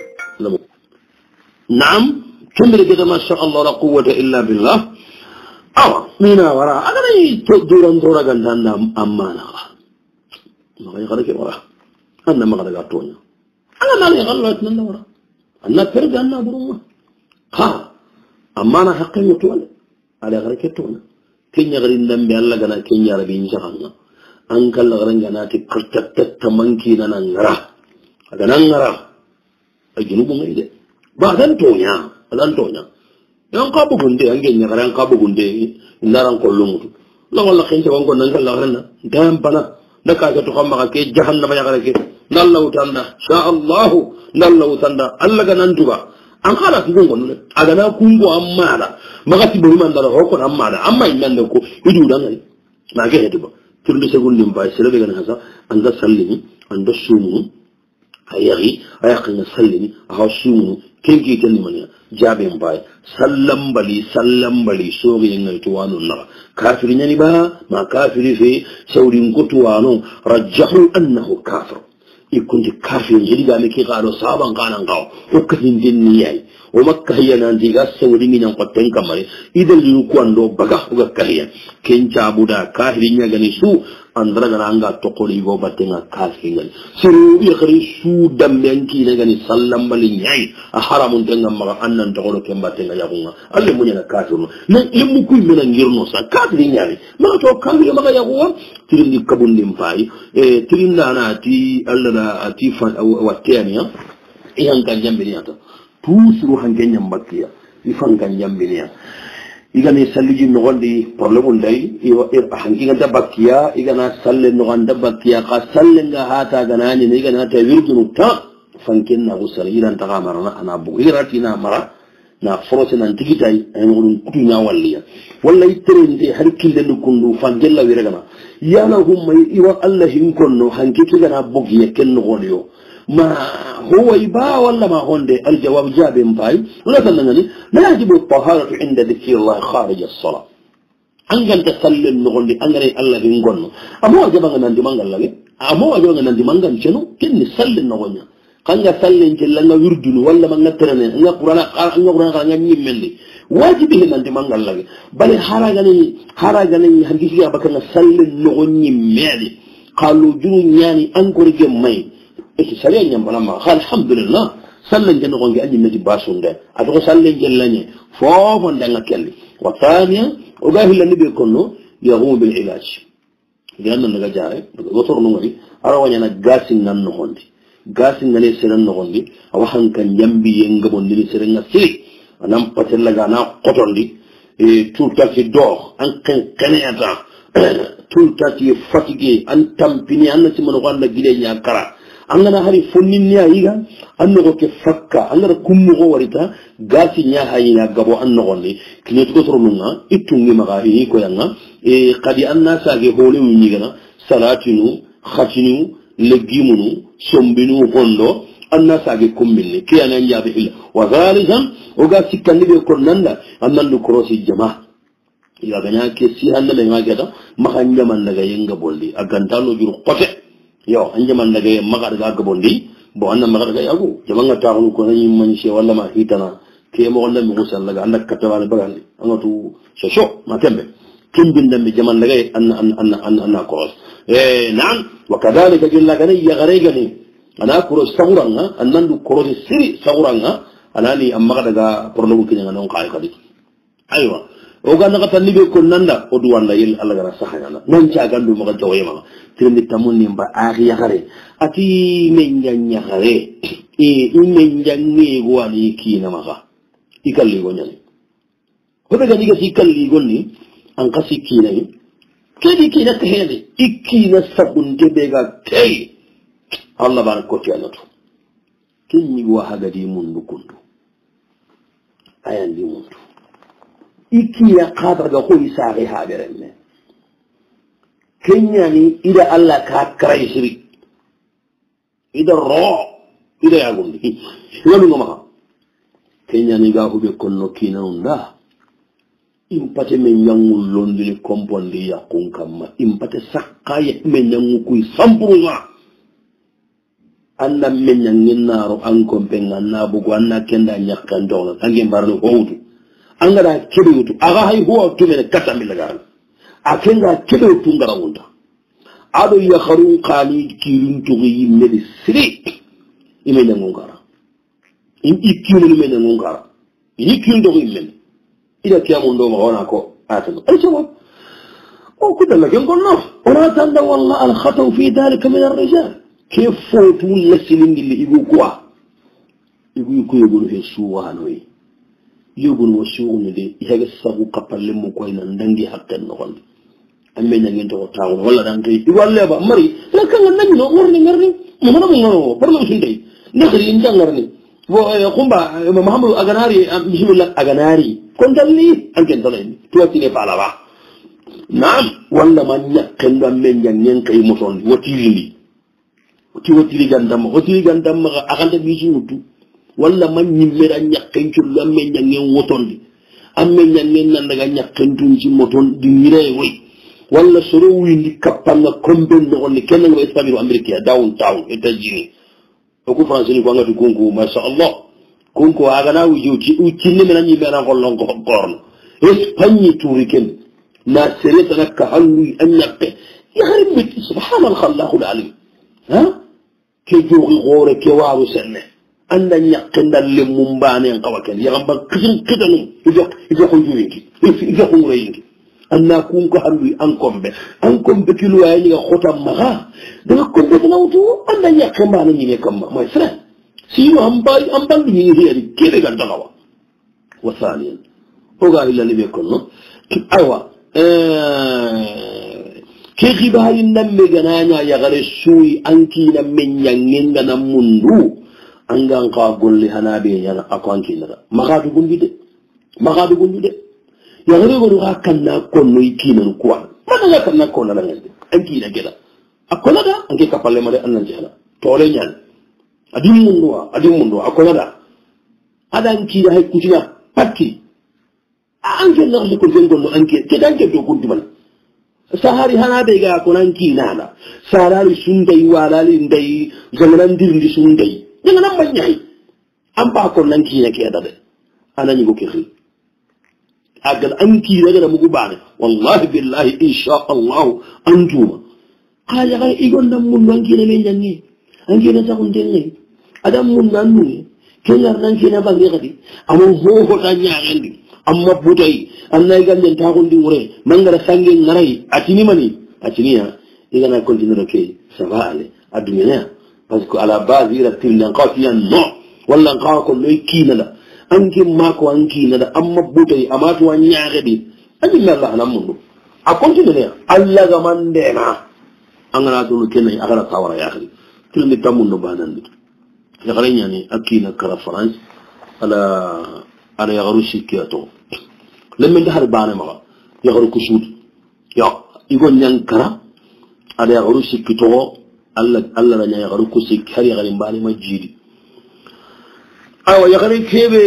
na'am kambir gida masha Allah la quwwata illa billah awa mina wara agani to duran dora gandan da amma na ma ga garake wara anna ma ga tonya ana ma ne Allah nan wara anna firga anna buruma ha amma na haqqin mutuwal ala garake tonya kenya garin dan bi Allah gana kenya rabi in shakanna an kalla garanga na ti kartatta manki na nan ngara aga nan ngara a junubu ngai de ba dan tonya dan tonya yan ka bugunde an genya garan ka bugunde ndaran ko lumutu la wala kin ta wango nan kalla garanga dan bana da ka ta to kamma ke jahannama ya garake nallahu tanda sha Allah nallahu tanda Allah ga nan tuba an kala ku gongo ne aga na kungo amma da magati buri man da ko amma da amma innan da ko idu dan ne na ga hedu ba turdu segundi mbay sele be gana hasa anda sallini anda sumu ayari ayaqina sallini aha sumu kenki tan mania jabe mbay sallam bali sallam bali sogi ngai to wanu la kafiri nyani ba ma kafiri fi sauri ngotu wanu rajjahu annahu kafir ikunti kafin jiri ga me ki qaro saban kanan qaw o kadin dinni yayi o makka yana diga sawri ngi nan qotten kamare idan yu ko ando baga ga kahiya ken cabuda kahirin ya gani su andra ga anga to ko ligo batenga kafin gani suru ya khari su dambe anki ne gani sallam balin yayi a haramun tenga ma annan to ko ken batenga ya kunga alle munya na kafin nan limmu kuy mena ngirno sa kahirin yayi ma to kahirin ma ya kuwa tirin di kabun dim fay e tirin na ti alla ati fa wattiani ya ihan kan jambini ata tusuru hangen nyambakiya ifan kan jambini ya igani salliji no gondi problème ndai iwa hangi ngata bakiya igana salle no ganda bakiya ka salle nga hata ganani ne igana ta wirdu ta fanken na usal iran ta gamara ana bu irati na mara na force nan tigitai en gudun kutunya walliya wallahi terende har kille kundu fangella wiragana yana humma iwa allah hin konno hanki tigana bogiye ken no godiyo ما هو يبا ولا ما هونده الجواب جاب مباي ولا تنغني لا يجب الطهارة عند ذكر الله خارج الصلاة أنجل تسلل نغني أنجل الله ينغنو أمو أجبان نندي منغل لغي أمو أجبان نندي منغل شنو كن سلل نغني كان سلل جلنا يردن ولا من نترن أن قرآن أن قرآن أن يملي واجبه نندي منغل لغي بل حراجني حراجني هنجي أبكر سلل نغني مالي قالوا جنو يعني أنكر جمعي eki sariya nyambana ma alhamdulillah sallan jeno gongi anji nati basunde atoko sallen jellanye fofo ndanga kelli wa thaniya o gahi la nibe konno yahum bil ilaj ganna naga jare gotor no ngari ara wanya na gasin nan no hondi gasin ngane seran no hondi awahan kan yambi yenga bondi seran na sili anam patella ga na qotondi e tout à fait dor an kan kaneta tout à fait fatigué an tampini an ci mono wanda gide nya kara angana hari funnin niya yiga anno ko ke fakka angara kummu go warita gasi nya hayina gabo anno gonde kine to torunga itungi maga yi ko yanga e qadi annasa ge hole wi gana salatinu khatinu legimunu sombinu hondo annasa ge kummille ke yana nyabe illa wa zalikan o gasi kandibe ko nanda annandu krosi jama ya ganya ke si hannale ngageda makanya man daga yenga boldi agantalo juru qote yo anje man daga magar ga gabondi bo anna magar ga yagu jamanga taxu ko ni man ci wala ma hitana ke mo wala mi musal daga andak katawala bagandi angatu shosho ma tembe kim bindam bi jaman daga anna anna anna anna ko eh nan wa kadhalika jilla gani ya garegani ana ko sawranga annandu ko siri sawranga anani amma daga porno ko nyanga non kay kadi aywa o ganna ka tanni be ko nanda o du wanda yel Allah gara sahana non ci agandu maka jawe ma tirni tamunni mba akhi yakare ati men nyanya khare e men nyanne go ani kina maka ikalli go nyane ko be gani ga ikalli go ni an kasi kina ni kedi kina tehene ikina sabunde be ga tay Allah barako ti anato kinni wa hagadi mundu kundu ayandi mundu iki ya qadar ga koy saari haberenne kenyani ida Allah ka kray shiri ida ro ida ya gundi yoni ngoma kenyani ga hube konno kina unda impate men yangul londini kompondi ya kunkamma impate sakkaye men yangu kuy sampruza anda men yangin naro an kompenga na bugo anna kenda nyakkan dawla tangi barno howdu angara kebetu aga hay huwa tumene kata milagal akenga kebetu ngara wunda ado ya kharun qali kirin to yi medi sri imene ngara in ikkimu imene ngara ini kin do imene ida kiamu ndo ma wana ko atano ay sawa o kudalla ken gonno ona tanda walla al khata fi dhalika min ar-rijal kayf futu lasilin li igu kwa igu ko yego he suwa hanoyi yogun wo suuni de yaga sabu kapalle mo koy nan dangi hakkan no gon amme nyangi to taw wala dan tay walle ba mari la kan nan no ngorni ngarni mo mo ngoro parlo sinde ndari njangarni bo kumba mahamdu aganari bismillah aganari kon dalli anken dolen to tine bala ba nam walla man yakkan dam men nyangen kay mo ton wotiri woti wotiri gandam wotiri gandam ga akanta bi ci mutu walla man nyimmera nyakkan ci lamme nyangen wotondi amme nyangen nan daga nyakkan tun ci moton di mire way walla soro windi kappanga komben no onni kenna ngo Espagne o Amerique downtown États-Unis o ko France ni ko ngati kunku masha Allah kunku agana wuji uci ni mena ni mena gollon ko gorno Espagne turiken na sereta nakka hallu anyappe يغرب سبحان الخلاق العليم ها كي جوغي غوري كي وارو سنة أن يقن اللمباني انقوكين يغنبا كسن كدنو يجوك يجوينكي يجوك يجوينكي أن أكون كهلوي أنكم بي أنكم بكيلو يعني خطم مغا دغا كنت بتنوتو أن يقن بانا نيني كما ما يسرح سيو أمبالي أمبالي نيني هي كيري قد دغوا وثانيا وقال إلا نبي كنو أيوة ke khibari namme gananya ya gare sui anki na menyangenga na mundu angan ka golli hanabe yana akwanki na magadu gundide magadu gundide ya gare go ga kanna konno ikina kuwa madaga kanna konna na ngende anki na geda akona da anke kapalle mare annan jala tole nyan adi mundu adi mundu akona da adan ki da hay kutina patti anke na ko jengo anke ke danke do gundiman sahari hana be ga konan kinana sarari sundai walali ndai zamanan dirndi sundai daga nan banyai an ba konan kina ke da anani go kiri agal an kira da mugu bane wallahi billahi insha Allah antuma kaya ga igon nan mun nan kina men janni an kina ta kun denne adam mun nan nu kenar nan kina ba ga gadi amma ho ho ta nyaandi amma budai annay ganden ta ko ndi wure mangara sange ngarai atini mani atini ya igana continuer ke savale adunya parce que à la base ira tilna qatiyan no walla qako loy kinala anki mako anki nada amma budai amatu wanyaage di ani Allah nan mundu a continuer Allah ga mandena angana dulu kenai agara tawara ya akhi tilmi tamunno banan bi ya garenya ni akina kara France ala ala ya garushi kiyato لما ندهر بانا ما يغرو كشود يا يقول نيانكرا على يغرو سكتو الله الله رجع يغرو كسك هري غريم بانا ما جيدي أو يغري كيبي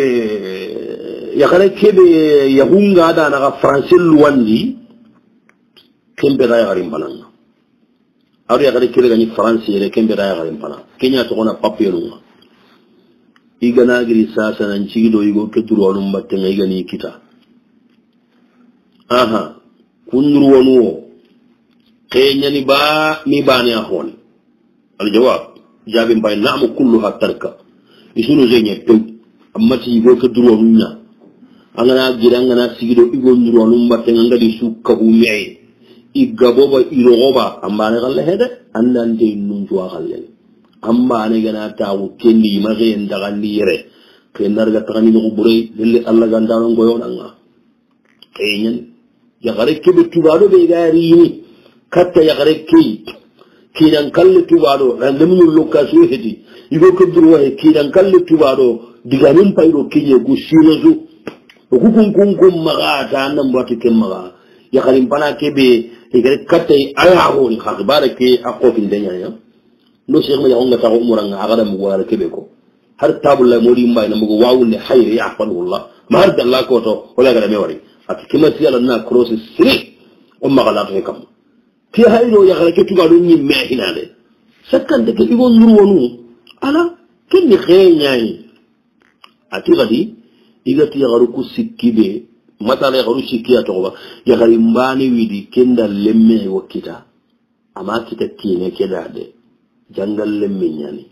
يغري كيبي يهون هذا أنا فرنسي لواندي كم بداية غريم بانا أو يغري كيبي غني فرنسي كم بداية غريم بانا كينيا تقولنا بابيلونا إيجانا غري ساسا نجيدو يقول كترو أنو مبتنع إيجاني كتا aha kunru wonu kenyani ba mi bani ahon al jawab jabim bay na'mu kulluha tarka isunu zenye to amma ti go ka duro nunya angana gira angana sigido igo nduro wonu mbatte ngadi sukka hu mei igabo ba iroba amma ne galle hede andante nunju galle amma ne gana tawu kenni mage ndaga nire kenar ga tani no bure lille alla gandano goyo nanga kenyan ya gare kebe tubado be gari ni katta ya gare ki kidan kalle tubado randamu lokasu hedi igo ko durwa e kidan kalle tubado diganin payro kinye ku sinozu ko kun kun kun maga ta nan batu ken maga ya garin bana kebe e gare katta aya ho ni khabara ke akofin danya ya no sheikh ma ya onga ta umuranga agada mu wala kebe ko har tabulla modi mbay na mugo wawunne hayri ya afalullah ma har dalla ko to wala gada me wari ati kima siyala na cross siri umma galatu kam ti hayro ya garake tuga do nyi me hinade sakkan de ke igo nuru wonu ala kenni xeñay ati gadi igati ya garu ku sikkibe matala ya garu sikkiya to ba ya gari mbani widi kenda lemme wakita ama kita tiene kedade jangal lemme nyani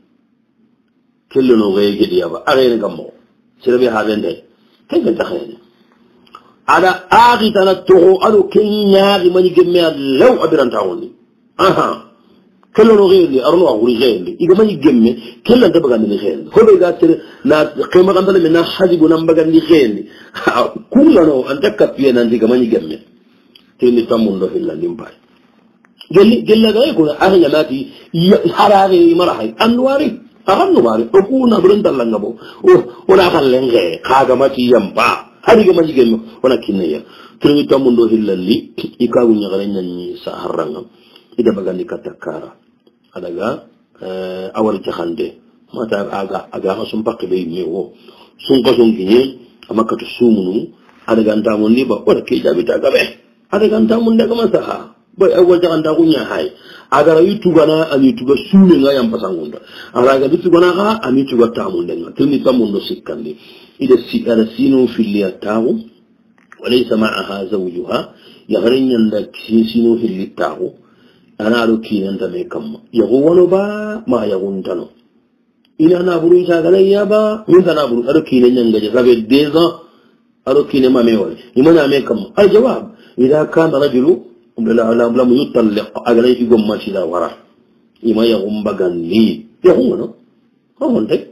kello no gege diya ba are ngamo sirabe hadende kenga taxene ada agi tana togo ado kenyaari mani gemme law abiran tawoni aha kello no gele arno aguri gele iga mani gemme kello da baga ni gele ko be ga tere na qima gandal men na hajibu nam baga ni gele kullu no anta kapiye nan diga mani gemme tini tamundo hilla limbay gelle gelle ga ko ahnya mati harare marahay anwari ahanno bari ko kuna buran dalanga bo o wala kallenge kaga mati yamba hari ga maji gelno wana kinaya tuni tamundo hillalli ikawu nyagare nyanyi sa haranga ida bagandi katakara adaga eh awar jaxande mata aga aga sum pakbe mewo sun ko sun kinye amakatu sumunu adaga ndamon ni ba wala ke jabi ta gabe ada kan tamun daga masaha bai ai wajen anda kunya hai agara yitu gana ami tuga sune nga yam pasangunda aga bitu gana ha ami tuga tamun daga tuni tamun do sikkandi ida sikara sino filiya tawu walaysa ma'aha zawjuha yagarin yanda sino fili tawu ana ro kinan da me kamma yago wano ba ma yagun tano ina na buru ta gana ya ba min da na buru aro kinan yanga je sabe deza aro kinan ma me wal imana me kamma al jawab idza kana rajulu bela ala lam yutalliq agalay ci gomma ci la wara ima ya umbagan ni ya hunno ko honde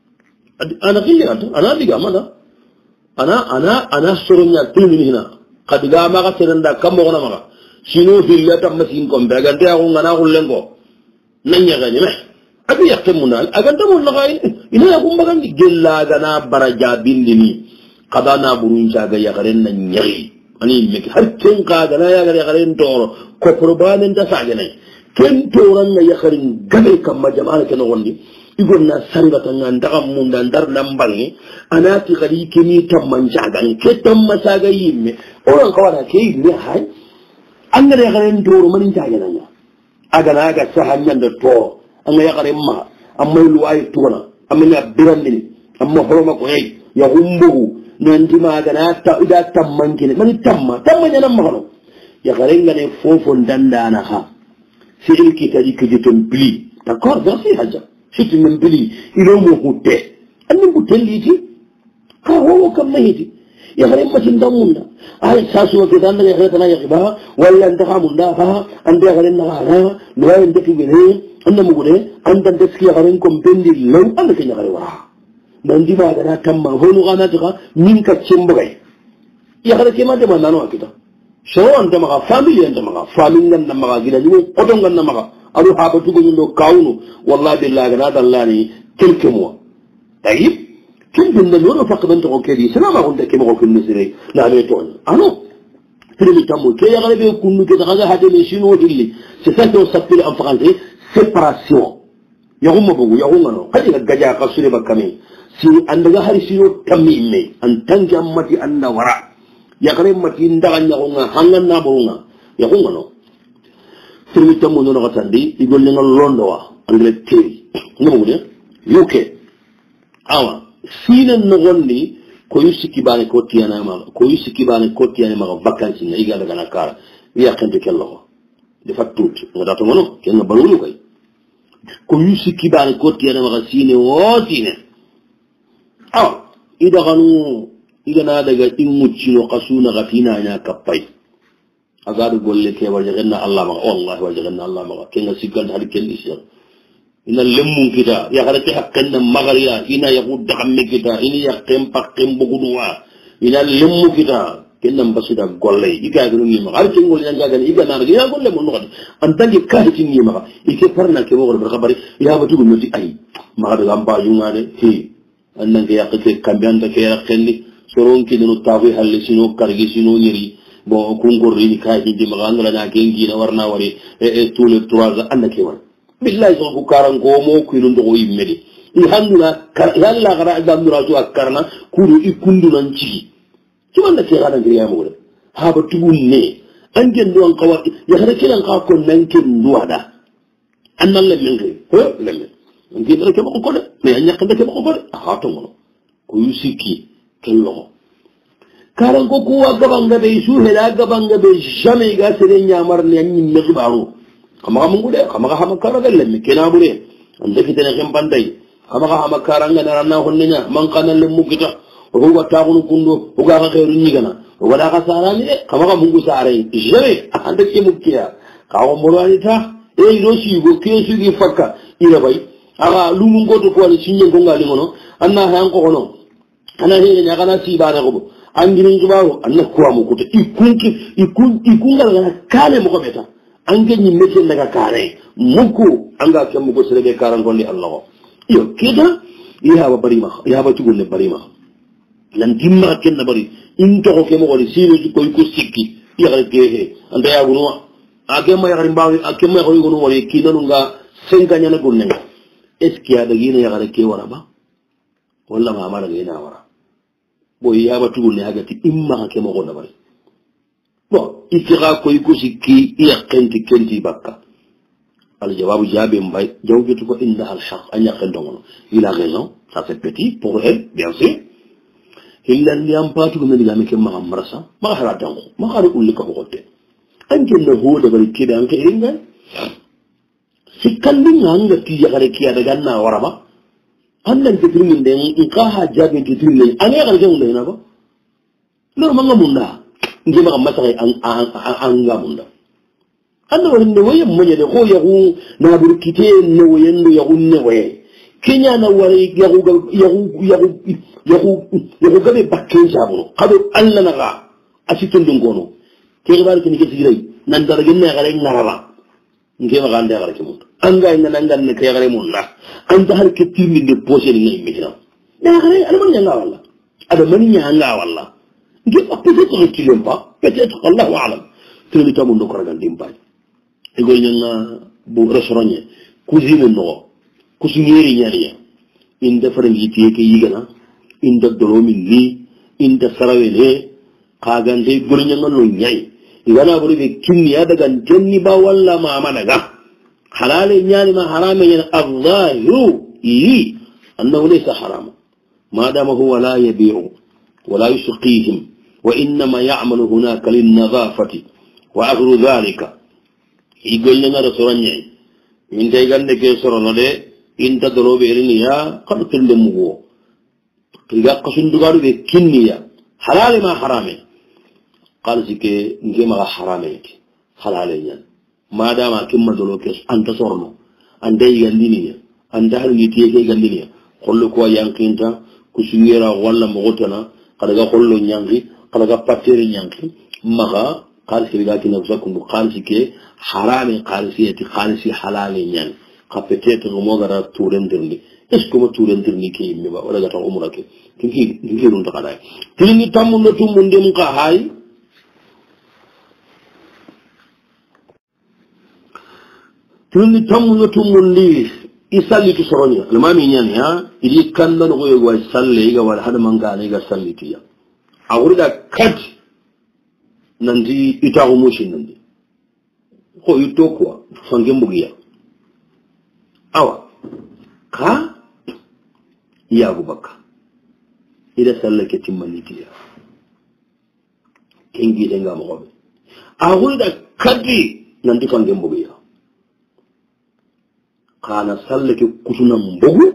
ana qilli ana diga mana ana ana ana surunya tilmi hina qad ga ma ga serenda kam mo ma sino filla tam masin ko be gante ya ngana ko lengo nanya ga ni me abi yaqimuna aganta mo lagai ina ya umbagan di gella gana baraja bindini qadana burun jaga ya garen nan nyari ani meki har ken kaga na ya gare garen toro ko probanen da sage nay ken toran na ya garin gabe kam ma jama'a ken wondi igon na sanga tan nan daga mun dan dar nan bangi anati gari kini tam man jagan ke tam masaga yimme oran kawara ke yimme hay an gare garen toro man jage nan aga na ga sahanyan da to an ya gare ma amma luwai tona amma ya biran ni amma horoma ko hey ya humbu nanti magana ta ida tamman kine mani tamma tamma nyana magano ya garenga ne fofon dandana ha fi'il kitadi kijitum pli d'accord dans ces haja situ min pli ilo mo hutte annin butelli ti ka ho kam mahiti ya garen matin damunda ay sasu ke dan ne khata na ya ba walla anta hamunda ha ande garen na ha no ay ndeki gene anna mu gune anda deski garen kom bendi law anda ke gare wa dan di magana tamma honu gana tuka min ka cimbugai ya kada kema de manano akita so anta maka family anta maka family nan nan maka gida ni odon gan nan maka adu haba tugo nyindo kawnu wallahi billahi gana dallani kelke mo tayib kin bin nan no faqdan to kedi salama gonta kema ko kunni sire la le ton ano tiri tamu ke ya gale be kunnu ke daga hade me shino dilli c'est ça qu'on s'appelle en français séparation ya gumma bugu ya gumma no kadi ga gaja ka sure bakame si andaga hari sino tammi me an tanga mati anna wara ya kare mati ndaga nyago nga hangan na bonga ya ko ngono sirmi tamu no no tandi igol ngal londo wa andre teri ngomu de yuke awa sinan no gonni ko yusiki bane ko tiyana ma ko yusiki bane ko tiyana ma vacances na iga daga na kara ya kante kello de fatut ngoda to ngono ken na balulu kay ko yusiki bane ko tiyana ma sine o sine aw ida ganu ida na daga in muccino qasuna gafina nya kappai agaru golle ke wajaganna Allah ma wallahi wajaganna Allah ma kenga sigal hal kelli sir ina lemmun kita ya garate hakkanna magariya ina yaqud damme kita ini yaqem pakkem bugudwa ina lemmu kita kenna basida golle iga ganu ni ma har kengol nya gagan iga na ya golle mon no antangi kahiti ni ma ike farna ke mo gor khabari ya batu go noti ay ma daga amba yungade he annan ke yakete kambianda ke yakkendi soron ki dinu tawi halle sino kargi sino nyiri bo kungorri ni kay di magandra na gengi na warna wari e e tous les trois ans annake war billahi so ku karan ko mo ku ndo ko yimmedi i handuna kar yalla gara damdura to akarna kudu ikundu nan ci ci wanda ke gadan gariya mo ha ba tubun ne an gen don kawa ya kada kiran ka ko nan kin duwada annan le men ko le ngi dara ke ko ko de mais ñak da ke ko ko de ha to mo ko yusiki kello karan ko ko gabanga be su hela gabanga be jamais ga sere nyamar ne nyi me xibaro xama xam ngude xama xam kara gal le kena bure ande ki tane xam banday xama xam kara nga na na hon nya man kana le mugita o ko ta ko kundo o ga ga xeru nyi gana o wala ka sara ni de xama xam ngu sare jamais ande ke mukiya ka o mo wani ta e ro si go ke su gi fakka ira bay aga lumu ngoto ko ni sinye ko ngali ngono anna han ko kono ana hene nya kana si ba na ko angini ngibaro anna ko amu ko ikunki ikun ikunga na kale mo ko beta ange ni mete daga kare muko anga kam ko serebe karan gondi Allah yo kida ya ba bari ma ya ba tugul ne bari ma lan timma ken na bari in to ko ke mo ko sino ko ko sikki ya gare ke he anda ya gunu age ma ya gare mbawi age ma ko gunu wori kinanu nga senkanya na gunne eskiya da gina ya gare ke wara ba walla ma mara ga ina wara bo ya ba tugul ne hagati imma ke mo ko da bari bon ikira ko ikusikki iya kenti kenti bakka al jawabu jabe mbay jawgetu ko inda al haq anya khendongo il a raison ça c'est petit pour elle bien sûr illa ndi am patu ko ndi gamike ma amrasa ma hala dango ma hala ulli ko hotte anke no hoda bari kida anke inga sikandi nganga ti yagare kiya daga na warama annan titrimin den ikaha jabe titrimin ane yagare ke unda ina ba no manga munda ngi ma masay an an ngamunda anda wonde waye moye de ko yahu na burkite ne wayendo yahu ne waye kenya na wari yahu yahu yahu yahu yahu gabe bakke jabu kado alla naga asitun dungono ke bar kini ke sigirai nan dara genne gare ngaraba nge ma gande gare ke mun anga ina nan ganne ke gare mun na anda har ke timi de posé ni ngi mira ya gare ala man nyanga walla ada man nyanga walla ngi apese ko tilemba peut-être Allahu a'lam tini tamu ndo ko ragal dimbaay igol ñanga bu restaurant cuisine no cuisinieri ñariya inda farangi tiye ke yigana inda dolomi ni inda sarawele kagande gol ñanga no ñay igana buri be kinniya daga jenni ba walla ma managa halale ñani ma harame ñana adhahiru yi annahu laysa harama ma dama huwa la yabi'u ولا يسقيهم وإنما يعمل هناك للنظافة وأغر ذلك يقول لنا رسول الله من تيغان دكي سرنا دي انت دروب إرنيا قد تلدمه إذا قصن دقارو بي كنيا حلال ما حرامي قال سيكي نكي ما حرامي حلالي نيان ما دام كما دلوكيس أنت سرنا أنت يغان دينيا أنت هل يتيكي يغان دينيا قل لكوا ينقينتا كسنيرا ولا مغتنا قالوا قلوا نيانغي قالوا باتيري نيانغي مغا قال سي بيغاكي نفسكم قال سي كي حرامي قال سي تي قال سي حلال نيان قبتيت غموغرا تورندرني اسكو ما تورندرني كي ميبا ولا غتا عمرك كي كي دون تقالاي تيني تامو نتو مونديم كا هاي تيني تامو نتو موندي isali tu soronya lemami nyani ha idi kanda no goyo wa salle ga wal hada mangane ga sallitiya a wurida kat nandi ita ko mushin nandi ko yito ko fange mbugiya awa ka ya gubaka ida salle ke timmanitiya kengi de ngam ko a wurida kadi nandi fange mbugiya kana sallake kusuna mbogu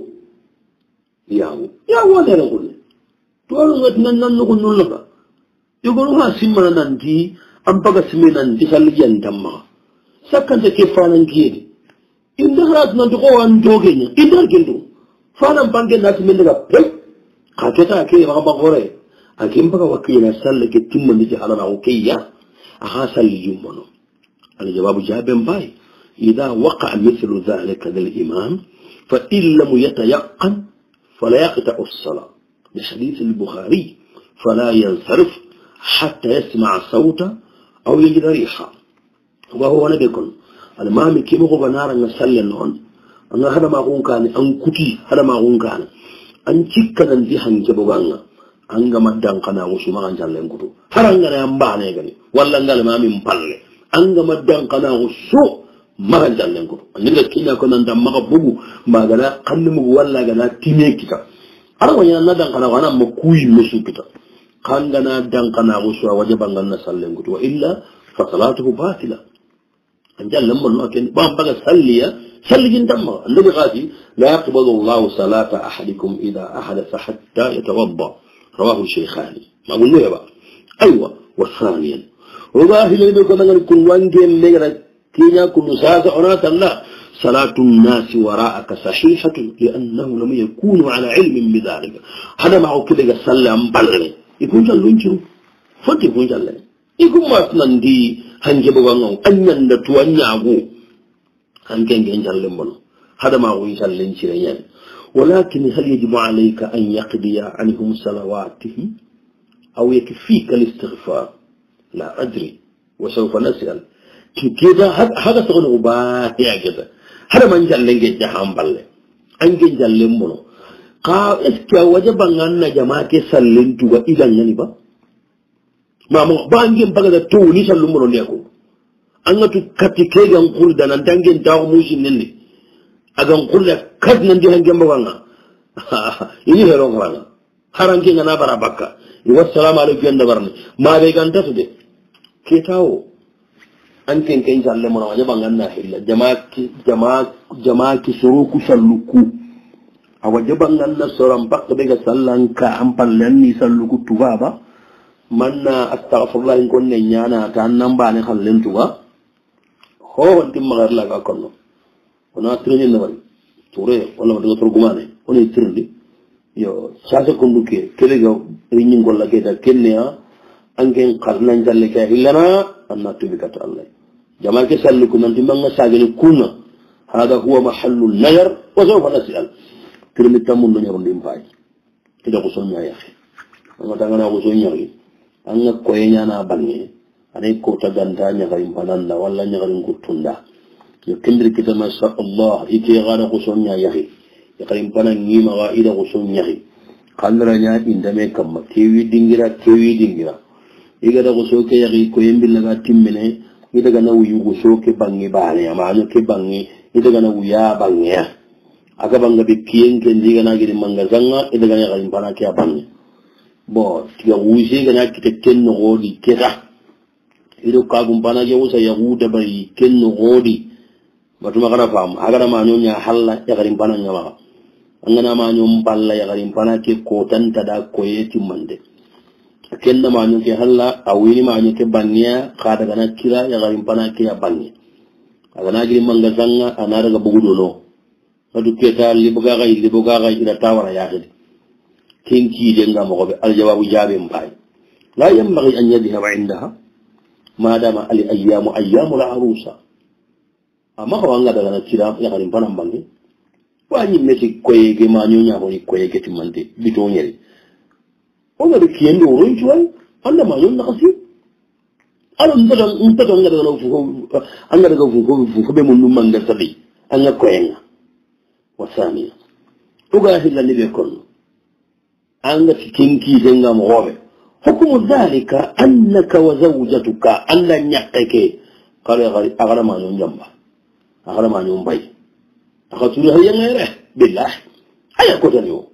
yawo yawo dere gulle to ngat nan nan no gunul la yugo ha simana nan di am baga simena nan di salli yan tamma sakante ke fanan giedi inda harat nan ko wan joge ni inda gendo fanan bange na simena ga pe ka keta ke ba ba gore akim baga wakina sallake timma ni halana o kiyya aha salli yummono al jawabu jaben bay إذا وقع مثل ذلك للإمام فإن لم يتيقن فلا يقطع الصلاة لحديث البخاري فلا ينصرف حتى يسمع صوتا أو يجد ريحا وهو نبيكم المام كيف هو نارا نسلي النون أن هذا ما قون كان أن كتي هذا ما قون كان أن تكنا نزيحا جبوانا أنغما دانقنا وشما نجالين كتو هرانغنا ينبعني غني ولا نغال ما من بالي أنغما دانقنا وشو maga jallen ko andira kinya ko nan da maga bugu magana kanni mu walla gana time kita ara wanya na dan kana wana mo kuyi musu kita kanga na dan kana go so waje bangan na sallen ko wa illa fa salatuhu batila an jallan mo ken ba baga salliya sallijin damma annabi qadi la yaqbalu Allah salata ahadikum idha ahadatha hatta yatawadda rawahu shaykhani ma qulna ya ba aywa wa thaniyan wallahi la yadku nan kun wange megara كينا كل ساسة أنات الله صلاة الناس وراءك صحيحة لأنه لم يكون على علم بذلك هذا معه كده سلام بلغ يكون جل ينشر فانت يكون جل يكون ما أصلا دي هنجبه عنه أن يندتو أن يعبو هنكين جل منه هذا معه يجل ينشر يعني ولكن هل يجب عليك أن يقضي عنهم صلواتهم أو يكفيك الاستغفار لا أدري وسوف نسأل كده هذا سؤال غباء يا كده هذا من جلّن جد حامبله أنك جلّن منو قا إسكا وجب أن جماعة سلّن توا إذا نبى ma mo bangem bagada to ni sallu mo ne ko angatu katike gan qurda nan dangen taw mushin nenni agan qurda kad nan di hangem baganga ini hero ngala harangi ngana bara bakka wassalamu alaikum ndabarni ma be ganta to de ketawo an ken ken jalle mo na bangan na hilla jamaaki jamaak jamaaki suruku salluku awaje bangan na soram bakka be ga sallan ka am pallanni salluku tubaba manna astaghfirullah kon ne nyana ta nan ba ne khallen tuba ho wonti magar la ga konno ona trene na bari ture wala do tor gumane oni tirndi yo sasa konduke kele ga rinni golla ke da kenya angen qarnan jalle ka hillana anna tubikata allah jamal ke salluku nan timanga sagene kunna hada huwa mahallu an-nazar wa sawfa nas'al tirmi tamun no nyaron dim fay ida ko sonya ya amma tangana ko sonya yi anga koyenya na bangi anay ko taganda nya garim pananda walla nya garim kutunda yo kendri kita masha Allah ite gara ko sonya ya ya garim panan ni ma wa ida ko sonya yi kandra nya indame kam kewi dingira kewi dingira iga da ko soke ya ko yembil laga timmene ida gana wuyu ko soke bangi baale ama anu ke bangi ida gana wuya bangi ya aga banga be kiyen ken diga na gidi manga zanga ida gana garim pana ke bangi bo tiga wuji gana kite ken no godi keta ido ka gum pana je wusa yahuda bari ken no godi batuma kana fam aga ma nyonya halla ya garim pana nyama angana ma nyom balla ya garim pana ke ko tanta da koyeti mande kenda ma nyuke halla awini ma nyuke banniya kada gana kira ya garim pana ke ya banni aga na gidi manga zanga anara ga bugudo no adu keta libuga ga libuga ga ida tawara ya gidi kinki denga mo be al jawabu jabe mbay la yambaghi an yadhhab indaha ma dama al ayyamu ayyamu al arusa amma ko anga daga na kira ya garim pana bangi wani meti koyege ma nyonya ko ni koyege timande bito nyeri ona de kiyendo ron juwai anda ma yon nakasi ala ndada ndada ngada na fu anga daga fu fu fu be mun manga sabi anga koyenga wasani uga hilla ni be kon anga kinki denga mo hobe hukumu dhalika annaka wa zawjatuka alla nyakake kare kare agara ma yon jamba agara ma yon bay akaturu hayanga re billah aya ko tani o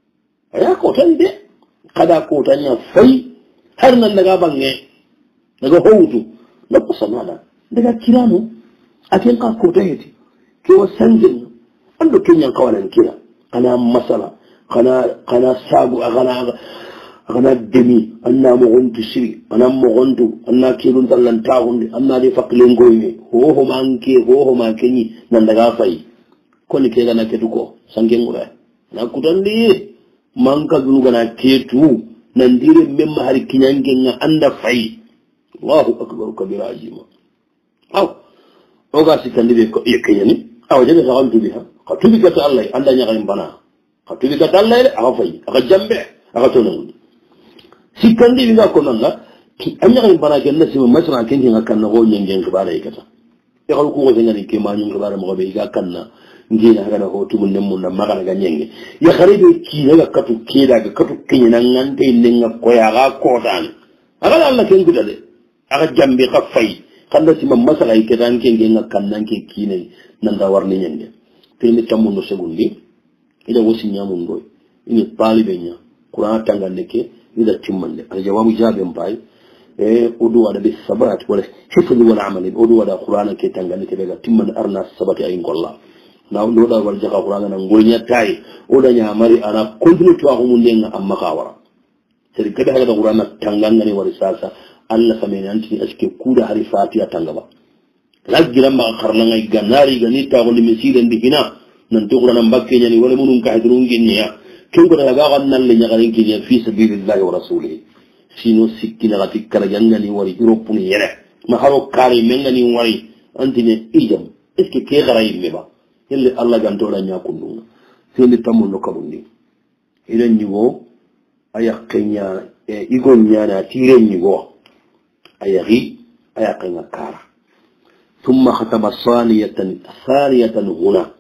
aya ko tani de kada ko tanya fai har nan daga bange daga hawtu na kusamala daga kirano akin ka ko tayeti ke wasanjin ando kinyan kawalan kira kana masala kana kana sabu agana agana demi anna mo gontu shiri anna mo gontu anna kirun tallan taawunde anna de faklen goyne ho ho manke ho ho mankenyi nan daga fai ko ni ke gana keduko sangen ngura na kutandi manka dunuga na ketu nandire memma hari kinyange nga anda fai Allahu akbar kabira ajima aw oga sikandire ko yekeni aw jaga sawantu biha khatubi ka Allah anda nya garim bana khatubi ka Allah aw fai aka jambe aka tonon sikandire ga ko nanga anya garim bana kenna sima masra kenji ngakkan no nyengen kibara ikata e ko ko ngani ke ma nyung kibara mo be ga kanna ngina hagana hotu mun nemmun na magana ga nyenge ya kharibe ki daga katu keda ga katu kinan ngante nenga koya ga kodan aga Allah ken gudale aga jambi khafai kanda sima masala ikedan ken ngenga kannan ke kine nan da warni nyenge temi tamundo segundi ida wosi nyamun doy ini talibe nya qur'an tangande ke ida timmande al jawabu jabe mbay e odu wada bi sabat wala hifz wala amali odu wada qur'an ke tangande ke daga timmande arna sabati ay ngolla na loda wal jaka qur'ana na ngolnya tay oda nya mari ana continue to ahu mundenga amma kawara seri kada hada qur'ana tanganga ni wari sasa alla samene anti aske kuda hari fatiha tangaba lajira ma qarlanga ganari gani ta gondi misile ndikina nan to qur'ana mbakke nyani wala munun ka hadrun ginnya ken ko daga gannan le nyagarin kinya fi sabilillahi wa rasulihi sino sikina gati kala jangani wari europe ni yere ma haro kare mengani wari antine ijam eske ke garay meba yelle Allah ganto la nya kundu sindi tamu no kabundi iren nyugo aya kenya e igon nyana tire nyugo ayagi aya kenya kara thumma khataba saliyatan saliyatan huna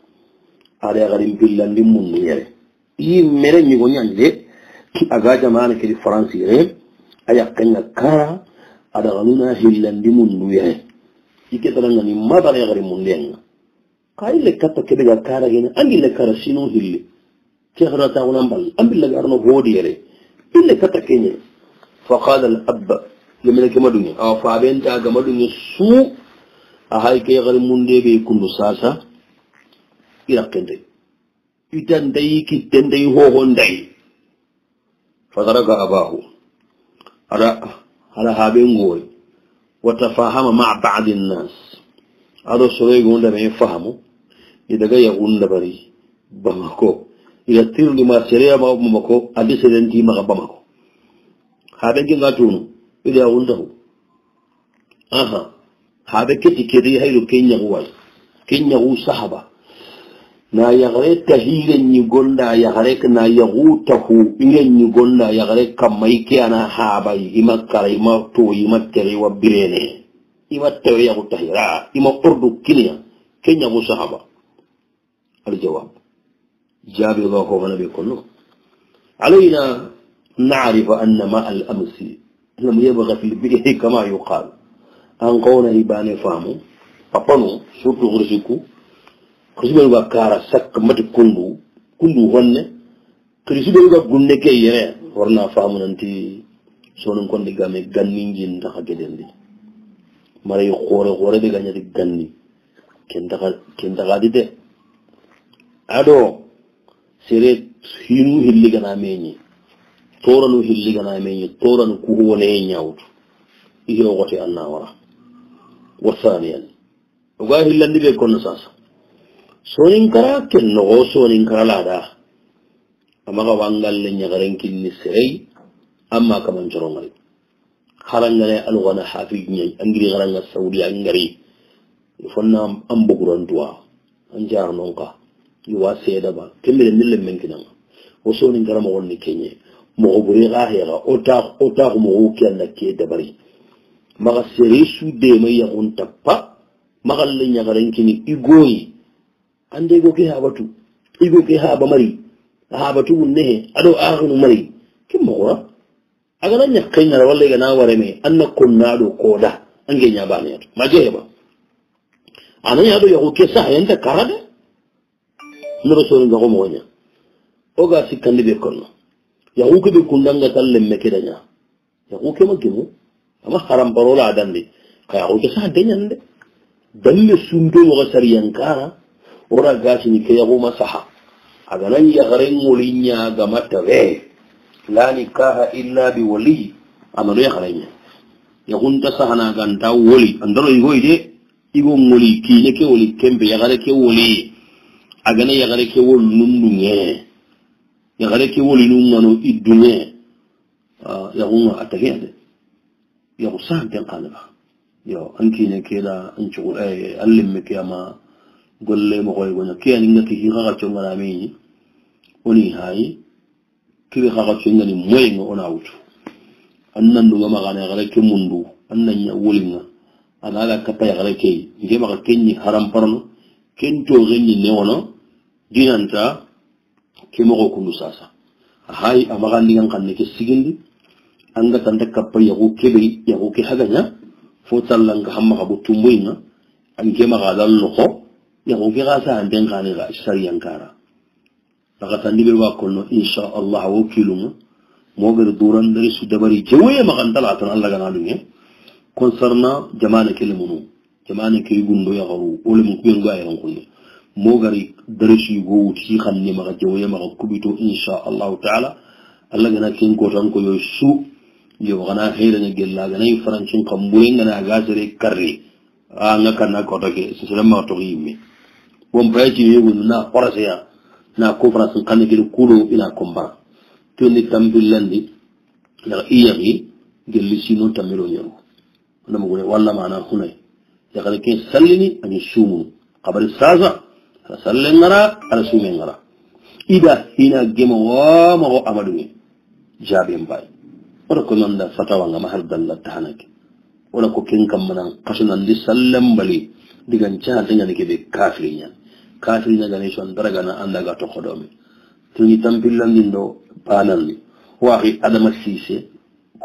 ala garim billan limun yere yi mere nyugo nyande ki aga jamana ke france re ayakkenga kara ada ganuna hillandi mundu ye iketaranga ni mabare gari mundenga kaile katta kebe ga kara gene angile kara sino hilli ke harata unambal ambilla garno hodiyere ille katta kenye fa qala al ab limene ke madunye aw fa benta ga madunye su a hay ke gari munde be kundu sasa irakende itan dai ki tendai ho hondai fa daraga abahu ada ala haben goy وتفاهم مع بعض الناس هذا الشيء يقول لنا يفهموا إذا جاي يقول لبري بمكو إذا تير لما سريع ما بمكو أدي سرنتي ما بمكو هذا كي ناتون إذا يقول له آها هذا كي تكري هاي لو كين يقول كين يقول صحبة na yagare tahire ni gonda yagare na yagutahu ile ni gonda yagare kamai ke ana habai imakara ima to imatere wa birene imatere yagutahira ima urdu kinya kenya musahaba al jawab jabi Allah wa nabi kullu علينا نعرف أن ماء الأمس لم يبغى في البئر كما يقال أن قونا يبان فهموا فقنوا سوط غرسكو kasibe ga kara sak mati kundu kundu honne kasibe ga gunne ke yere warna faamu nanti sonon kon diga me ganni jin ta hagedendi mare xore xore de ganya di ganni ken daga ken daga di de ado sere hinu hilli gana meñi toranu hilli gana meñi toranu ku wone ñawt iyo gote anna wara wasaniyan uga hillandi be kon sasa sonin kara ken no sonin kara lada amaga wangal le nyagaren kinni sey amma kaman jorongal harangale alwana hafi nyai angiri garanga saudi angari fonna ambuguran duwa anjar nonka yuwa seda ba kembe mille menkinanga o sonin kara mo wonni kenye mo guri ga hera ota ota mo ko na ke dabari maga sere su de mai ya on tappa magal le nyagaren kinni igoyi ande go ke habatu igo ke haba mari habatu munne ado akhunu mari kimmo wora aga nan yakkan na walle ga na ware me anna kunna do koda ange nya ba ne ma je ba anan ya do ya ko ke sa yanda karade no so nga ko mo nya o ga sikandi be konno ya ko be kundanga talle me ke danya ya ko ke magimu ama haram barola dande kaya ko ke sa danyande dalle sundo yo ga sariyan kara ora gashi ni ke yago masaha aga nan ya garen wolinya ga mata be la nikaha illa bi wali amano ya garenya ya gunta sahana ganta woli andaro igo ide igo woli ki ne ke woli kembe ya gare ke woli aga ne ya gare ke wol nundunye ya gare ke woli nungano idunye ya gunga atagende ya usan tan qalba yo anki ne ke da an ci eh allim me ke ama golle mo koy gona kiyani ngati hi xaxa ci ngana mi oni hay kiri xaxa ci ngani moy nga ona wutu annan du ma gane gare ke mundu annan ya wulinga ana la kapay gare ke nge ma kenni haram parno ken to genni ne wono dinanta ke mo ko kundu sasa hay amaga ndingan kan ne ke sigindi anga tante kapay ya ko kebe ya ko ke haganya fo tallanga hamma ka butu moyna an ke ma ga dal no ko ya ko ga sa anden kan ga shariyan kara daga tandibe wa kolno insha Allah wakilum mo gar duran dari su dabari jewe magan talatan Allah ga nalunye concernant jamana kelimunu jamana ke gundo ya garu ole mun kuyen ga yaran kunne mo gari dari su go wuti xanni maga jewe maga kubito insha Allah taala Allah ga na kin ko tan ko yo su yo gana heere ne gella ga nay farancin kambure ngana ga sere karri a ngaka na ko take su ma to yimi won bayti yego na qorasiya na conference kan ke kulo ila komba to ni tambillandi la iyagi gelli sino tamiro nyaw na mo gone walla mana hunay ya kala ke sallini ani sumu qabri saza sallen ngara ala sumen ngara ida hina gemo wa ma amadu ni jabe mbay wala ko non da fatawa nga mahal dalla tahanake wala ko ken kam manan kasunan di sallam bali digan cha tanya ne ke be kafirinya kafirinya gane shon daraga na anda ga to khodomi tuni tampillan dindo panalli wahi adama sise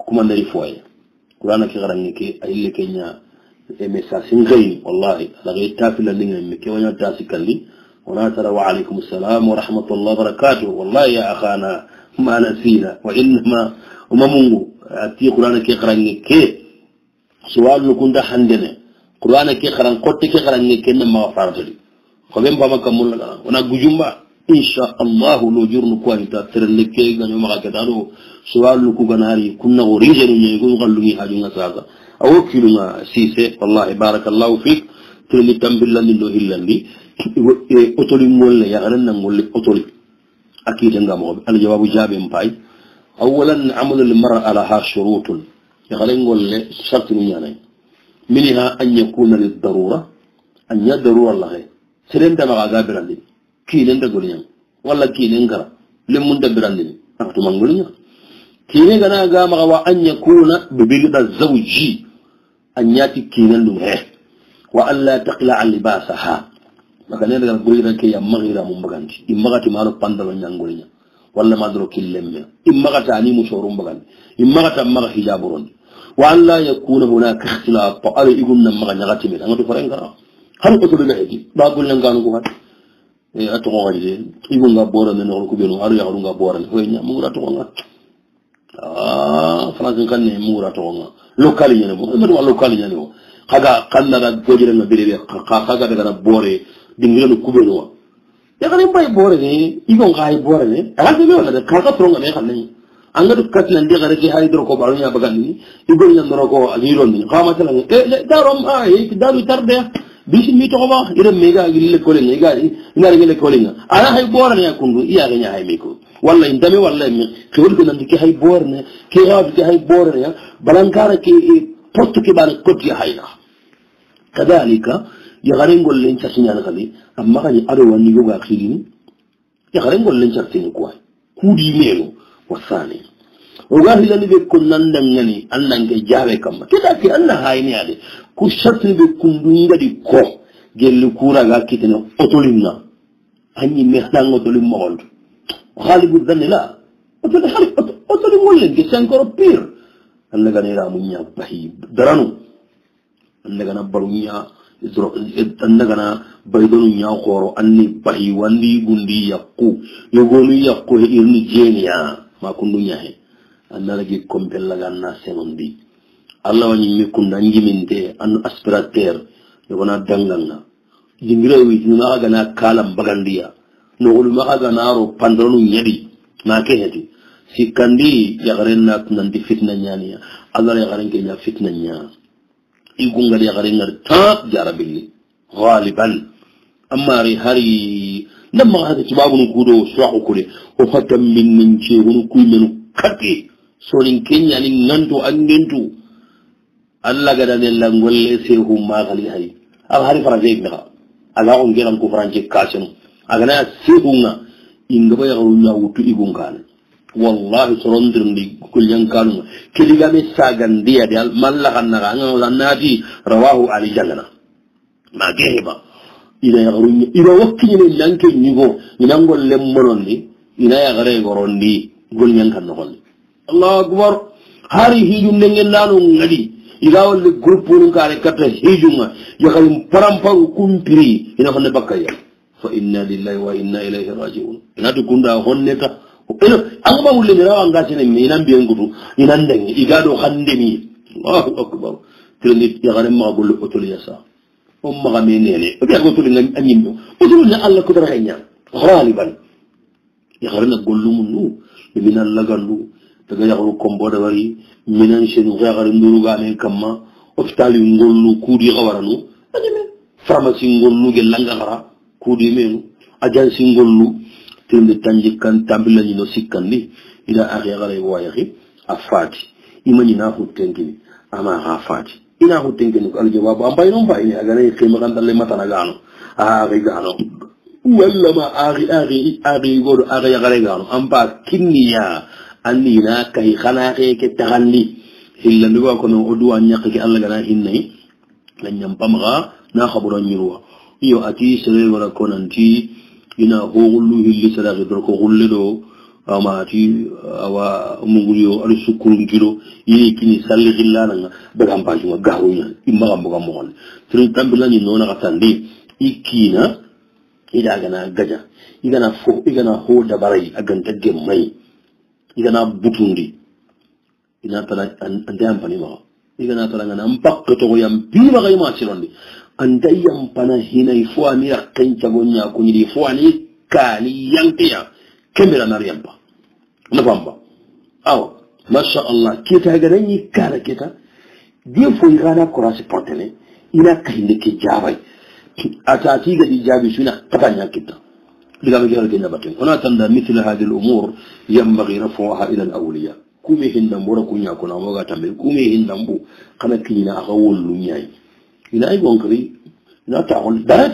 kuma ndari foye qur'ana ki garangi ke ayille kenya e message ngayni wallahi la gay tafila ninga mi ke wanya tasikali wana tara wa alaykum assalam wa rahmatullahi wa barakatuh wallahi ya akhana ma nasina wa inma umamungu ati qur'ana ki garangi ke suwalu kunda handene qur'ana ki garan qotte ki garangi ke ma faratali ko ben bama kamul la wana gujumba insha Allah lo jurnu ko ita terle ke ganyo maka katalo suwalu ku ganari kunna orijenu ne go gallu haju ngasaga awo kilunga sise wallahi barakallahu fik terle tambillandi do hillandi e otoli molle ya garan nan molle otoli akide ngamo al jawabu jabe mpay awalan amalu al mar'a laha shurutun ya garan molle shartu nyane minha an yakuna lid darura an yadru wallahi serenda ma gabirandi kinen da golinya walla kinen gara lemun da birandini to mangolinya kine gana ga ma wa an yakuna bibil da zawji an yati kinen dum he wa alla taqla al libasaha magane daga golira ke ya magira mum baganti immagati malo pandalo nyangolinya walla madro killemme immagata ani musorum bagandi immagata maga hijaburon wa alla yakuna hunaka ikhtilaf fa ala igunna maga nyagati mi ngatu farengara har ko to be heji ba golnya nganu ko hat e ato ko wadi igunga bora men ko beno aru ya nga bora ko nya mu rato nga ah france kan ne mu rato nga local nyane mo me do local nyane mo kaga kannara gojire na bire ka kaga daga bore dingiro ko beno ya kan bay bore ne igonga ay bore ne ala be wala da kaga pronga me kan ne anga du katlan de gare ki hay dro ko baru nya bagan ni igon nya ndoro ko aliro ni xama tala e darom ay daru tarde bisi mi to ba ira mega gille ko lenga gari ngari gille ko lenga ala hay borane yakundu iya ganya hay miko walla indame walla mi xewul ko nandi ki hay borane ki haw ki hay borane ya balankara ki portu ki ban ko ti hayna kadalika ya garengol len chasinya kali amma kani ado wani yoga khidini ya garengol len chasini ko kudi melo wasani ogahi lani be kunnan dangani annan ke jabe kamma kida ke anna hayni ade ku sharti be kundunga di ko gelli kura ga kitene otolinna anyi me dan otolin mo khalibu dhanila otol khali otolin mo len ke sankoro pir anna ga ne ra munya bahi daranu anna ga na barunya izro anna ga na baydonu nya khoro anni bahi wandi gundi yakku yogonu yakku irni jeniya ma kundunya he anna lagi kompel laga na senondi Allah wani mi kunda njiminte an aspirateur yona danganga jingire wi na ga na kalam bagandiya no ul ma ga na ro pandronu nyadi na ke hedi sikandi ya garenna nanti fitna nyaniya Allah ya garen ke ya fitna nya igunga ya garen ta jarabilli ghaliban amma ri hari namma hada tibabun kudo shu'u kule o fatam min min ce wonu kuymenu kati sonin kenya ni nganto angentu alla gada ne langolle se humma gali hay al hari faraje ibna ala on gelan ko franje kasenu agana se hunga ingaba ya runya wutu igungana wallahi sorondirndi kulyan kanu kiligame sagan dia dal mallahan naga nganati rawahu ali jallana mageba ina ya runya ina wakki ni lanke nigo ina ngolle monondi ina ya gare gorondi golnyan kan no Allah akbar hari hijum nengen nanu ngadi ila wal groupe nu kare kata hijuma ya khalim paramparu kumpiri ina honne bakaya fa inna lillahi wa inna ilayhi raji'un ina du kunda honneta ina anga wulle ni rawa ngati ne ina mbiyen gudu ina ndeng igado khandemi Allahu akbar tini ya gare ma gol otoli yasa umma ga menene o ga otoli ngam anyimbo otoli na Allah ko dara hanya ghaliban ya gare na gollumu min Allah gandu daga yakuru kombo da bari minan shenu gagare nduru gane kamma hospital ngollu kudi gawaranu adime pharmacie ngollu gelanga gara kudi menu agence ngollu tinde tanjikan tambila ni no sikandi ila akhi gare wayahi afati imani na hutengi ama afati ina hutengi ko aljawabu ambay non fay ni agane khima kan dalle matana gano ah gano walla ma akhi akhi akhi godo akhi gare gano amba kinniya anni na kay khana ke taxandi hilla nduwa ko no oduwa ñak ki Allah gana hinni la ñam pamga na khabura ñirwa iyo ati sere wala konanti ina hogulu hilli sara do ko gulle do amati awa munguyo alu sukuru kilo ini kini salli khillana nga bagam pa juma garunya imma gambo gambo on trin tambila ni nona katandi ikina ida gana gaja igana fo igana ho da barai aganta gemmai igana butundi ina tala ande ampani ma igana tala ngana mpakko to yam bima ga ma sirondi ande yam pana hina ifo ami rakkenca gonya ko ni ifo ani kali yantiya kembira nariyamba na bamba aw masha Allah kita ga nan kala kita dia fo igana korasi portele ina kahinde ke jabai atati ga ijabi suna katanya kita diga ga ga batin ona tanda mithla hadhihi al-umur yanbaghi rafuha ila al-awliya kume hinda mbora kunya kuna moga tambe kume hinda mbu kana kina aka wollu nyai ina ay gonkri ina ta on dat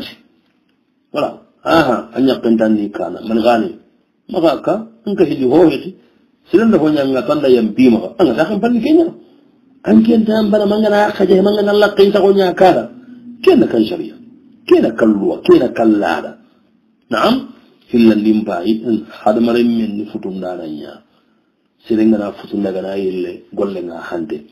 wala aha anya pentani kana man gani maka ka nka hidi hoyeti silan da honya nga tanda yambi maka anga ta kan pan kenya an kenta ambana mangana akaje mangana Allah kaita gonya kala kena kan sharia kena kalluwa kena kallada na'am hillan limbai hada marin min futum daranya sirenga na futunda gana yille golle nga hande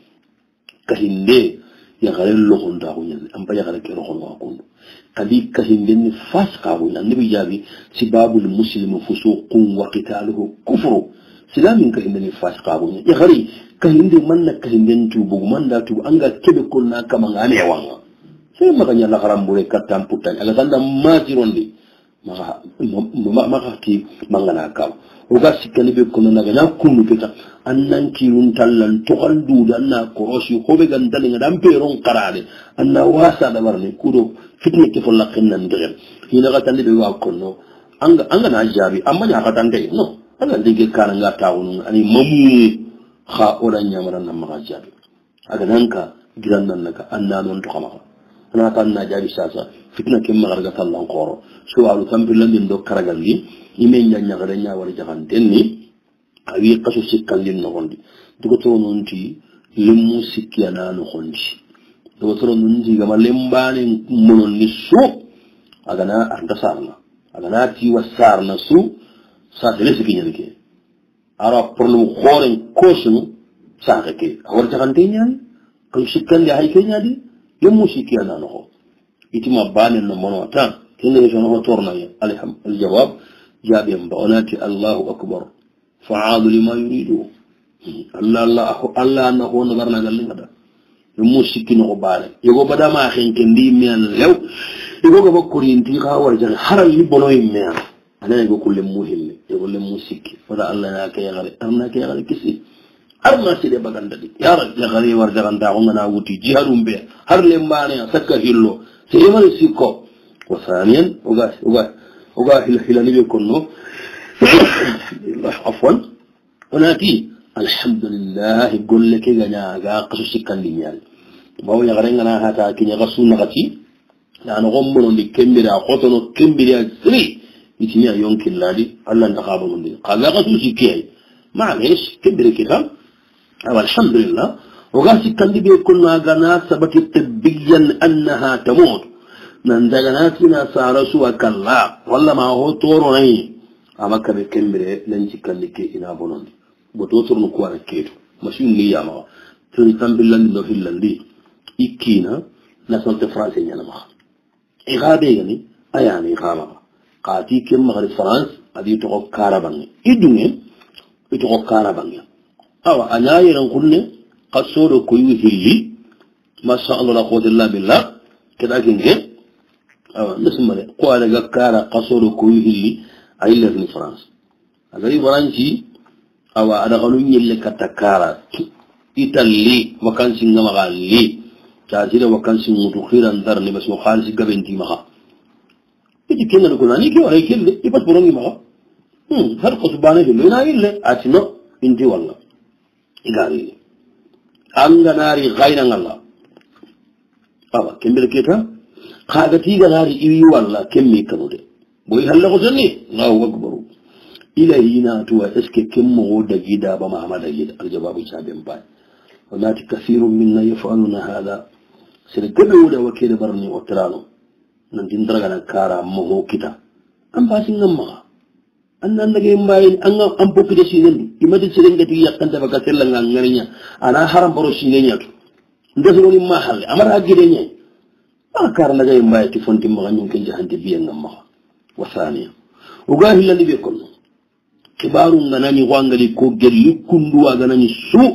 kahinde ya gare lo honda hunya amba ya gare ke ro honda kundu kadi kahinde ni fasqa hunya nabi jabi sibabul muslimu fusuqun wa qitaluhu kufru silamin kahinde ni fasqa hunya ya gare kahinde manna kahinde tubu manda tubu anga kebe kunna kama ngane wanga sai maganya la garambure katam putan ala sanda majirondi maka maka ki mangana kam uga sikani be kono naga na kunu peta annan kirun tallan to kaldu danna koroshi hobe gandale ngadam peron karade anna wasa da barne kudo fitne ke folla kennan degen hina ga tande be wa konno anga anga na jabi amma nya ka tande no anga dige kana nga tawunu ani mamu kha oran nyamara nan maka jabi aga nanka gidan nan naga anna non to kama ana tan na jabi sasa fitna ke magarga tallan qoro so alu tambilan din do karagal gi imen nyanya gare nya wala jahan denni awi qasu sikkal lin no gondi dugo to nonti limu sikkiana no gondi dugo to nonti gama lembane monon ni su agana anda sarna agana ti wasarna su sa dele sikinya ke ara porlu khoren kosunu sa ke awar jahan denyan ko sikkal ya hay kenya di limu sikkiana no itima banen no monota kene jono torna ya alham aljawab جابي بأولاتي الله أكبر فعاد لما يريده الله الله الله أنه نظرنا قال لنا هذا يمسكين غبالة يقول بدا ما أخين كندي ميان لو يقول بكورين تيغا ورجع حرل يبنوي ميان أنا يقول كل مهم يقول لمسك فدا الله ناك يا غالي أرنا كي غالي كسي أرنا سيدي بغان دي يا رجل غالي ورجع غندا عمنا وتي جهرم بيه هر لمبانيا سكر هلو سيما سيكو وثانيا وغا وغا وقال الحلال يكونه عفوا وناتي الحمد لله يقول لك يا جا قصو سكان ليال باو يغرين انا هاتا كي يغسو نغتي لان غمرون دي كمبرا قطنو كمبرا سري يتنيا يونك اللادي الله نقابل من دي قال لا قصو سكي معليش كمبرا كتاب او الحمد لله وقال سكان دي بيكون غانا سبك طبيا انها تموت nan daga na tina sara su akalla walla ma ho toro nai amaka be kembere nan cikan dike ina bonon bo to turnu ko ara keto mashin ni ya ma tun tambilan do filandi ikina na sonte france nyana ma e gabe gani aya ni khama qati kem maghrib france adi to ko karaban idunge to ko karaban awa anyayi ran kunne qasodo ko yu hilli masha Allah la quwwata illa billah kada kinge awa nismale ko ala gakkara qasodo ko hilli ay le ni france agari waranci awa ada ganu nyelle katakara italli wakansi ngama gali tajira wakansi mutu khiran dar ni bas khalisi gabenti maha idi kenna ko nani ke wala kelle ibat borongi maha hmm har ko subhana hilli na ille atino inti walla igari anga nari gaina ngalla awa kembele keta kaga tiga nari iwi walla kemmi kanude boy halla ko tanni Allahu akbar ilayina tuwa eske kemmo da gida ba ma amada gida aljawabu sabin ba وناتي كثير منا يفعلون هذا سرقبه ودا وكيل برني وترانو نندين درغنا كارا مهو كتا ام باسين نما annan daga mbayi an an bokki de sinen imadi siren gati yakanta baka sella ngangarinya ana haram baro sinenya to ndaso ni ma halle amara gide nyai akar daga mbayi ti fonti ma nyum ken jahante biya ngamma wasaniya uga hilandi be kon kibaru nganani wangali ko gelli kunduwa ganani su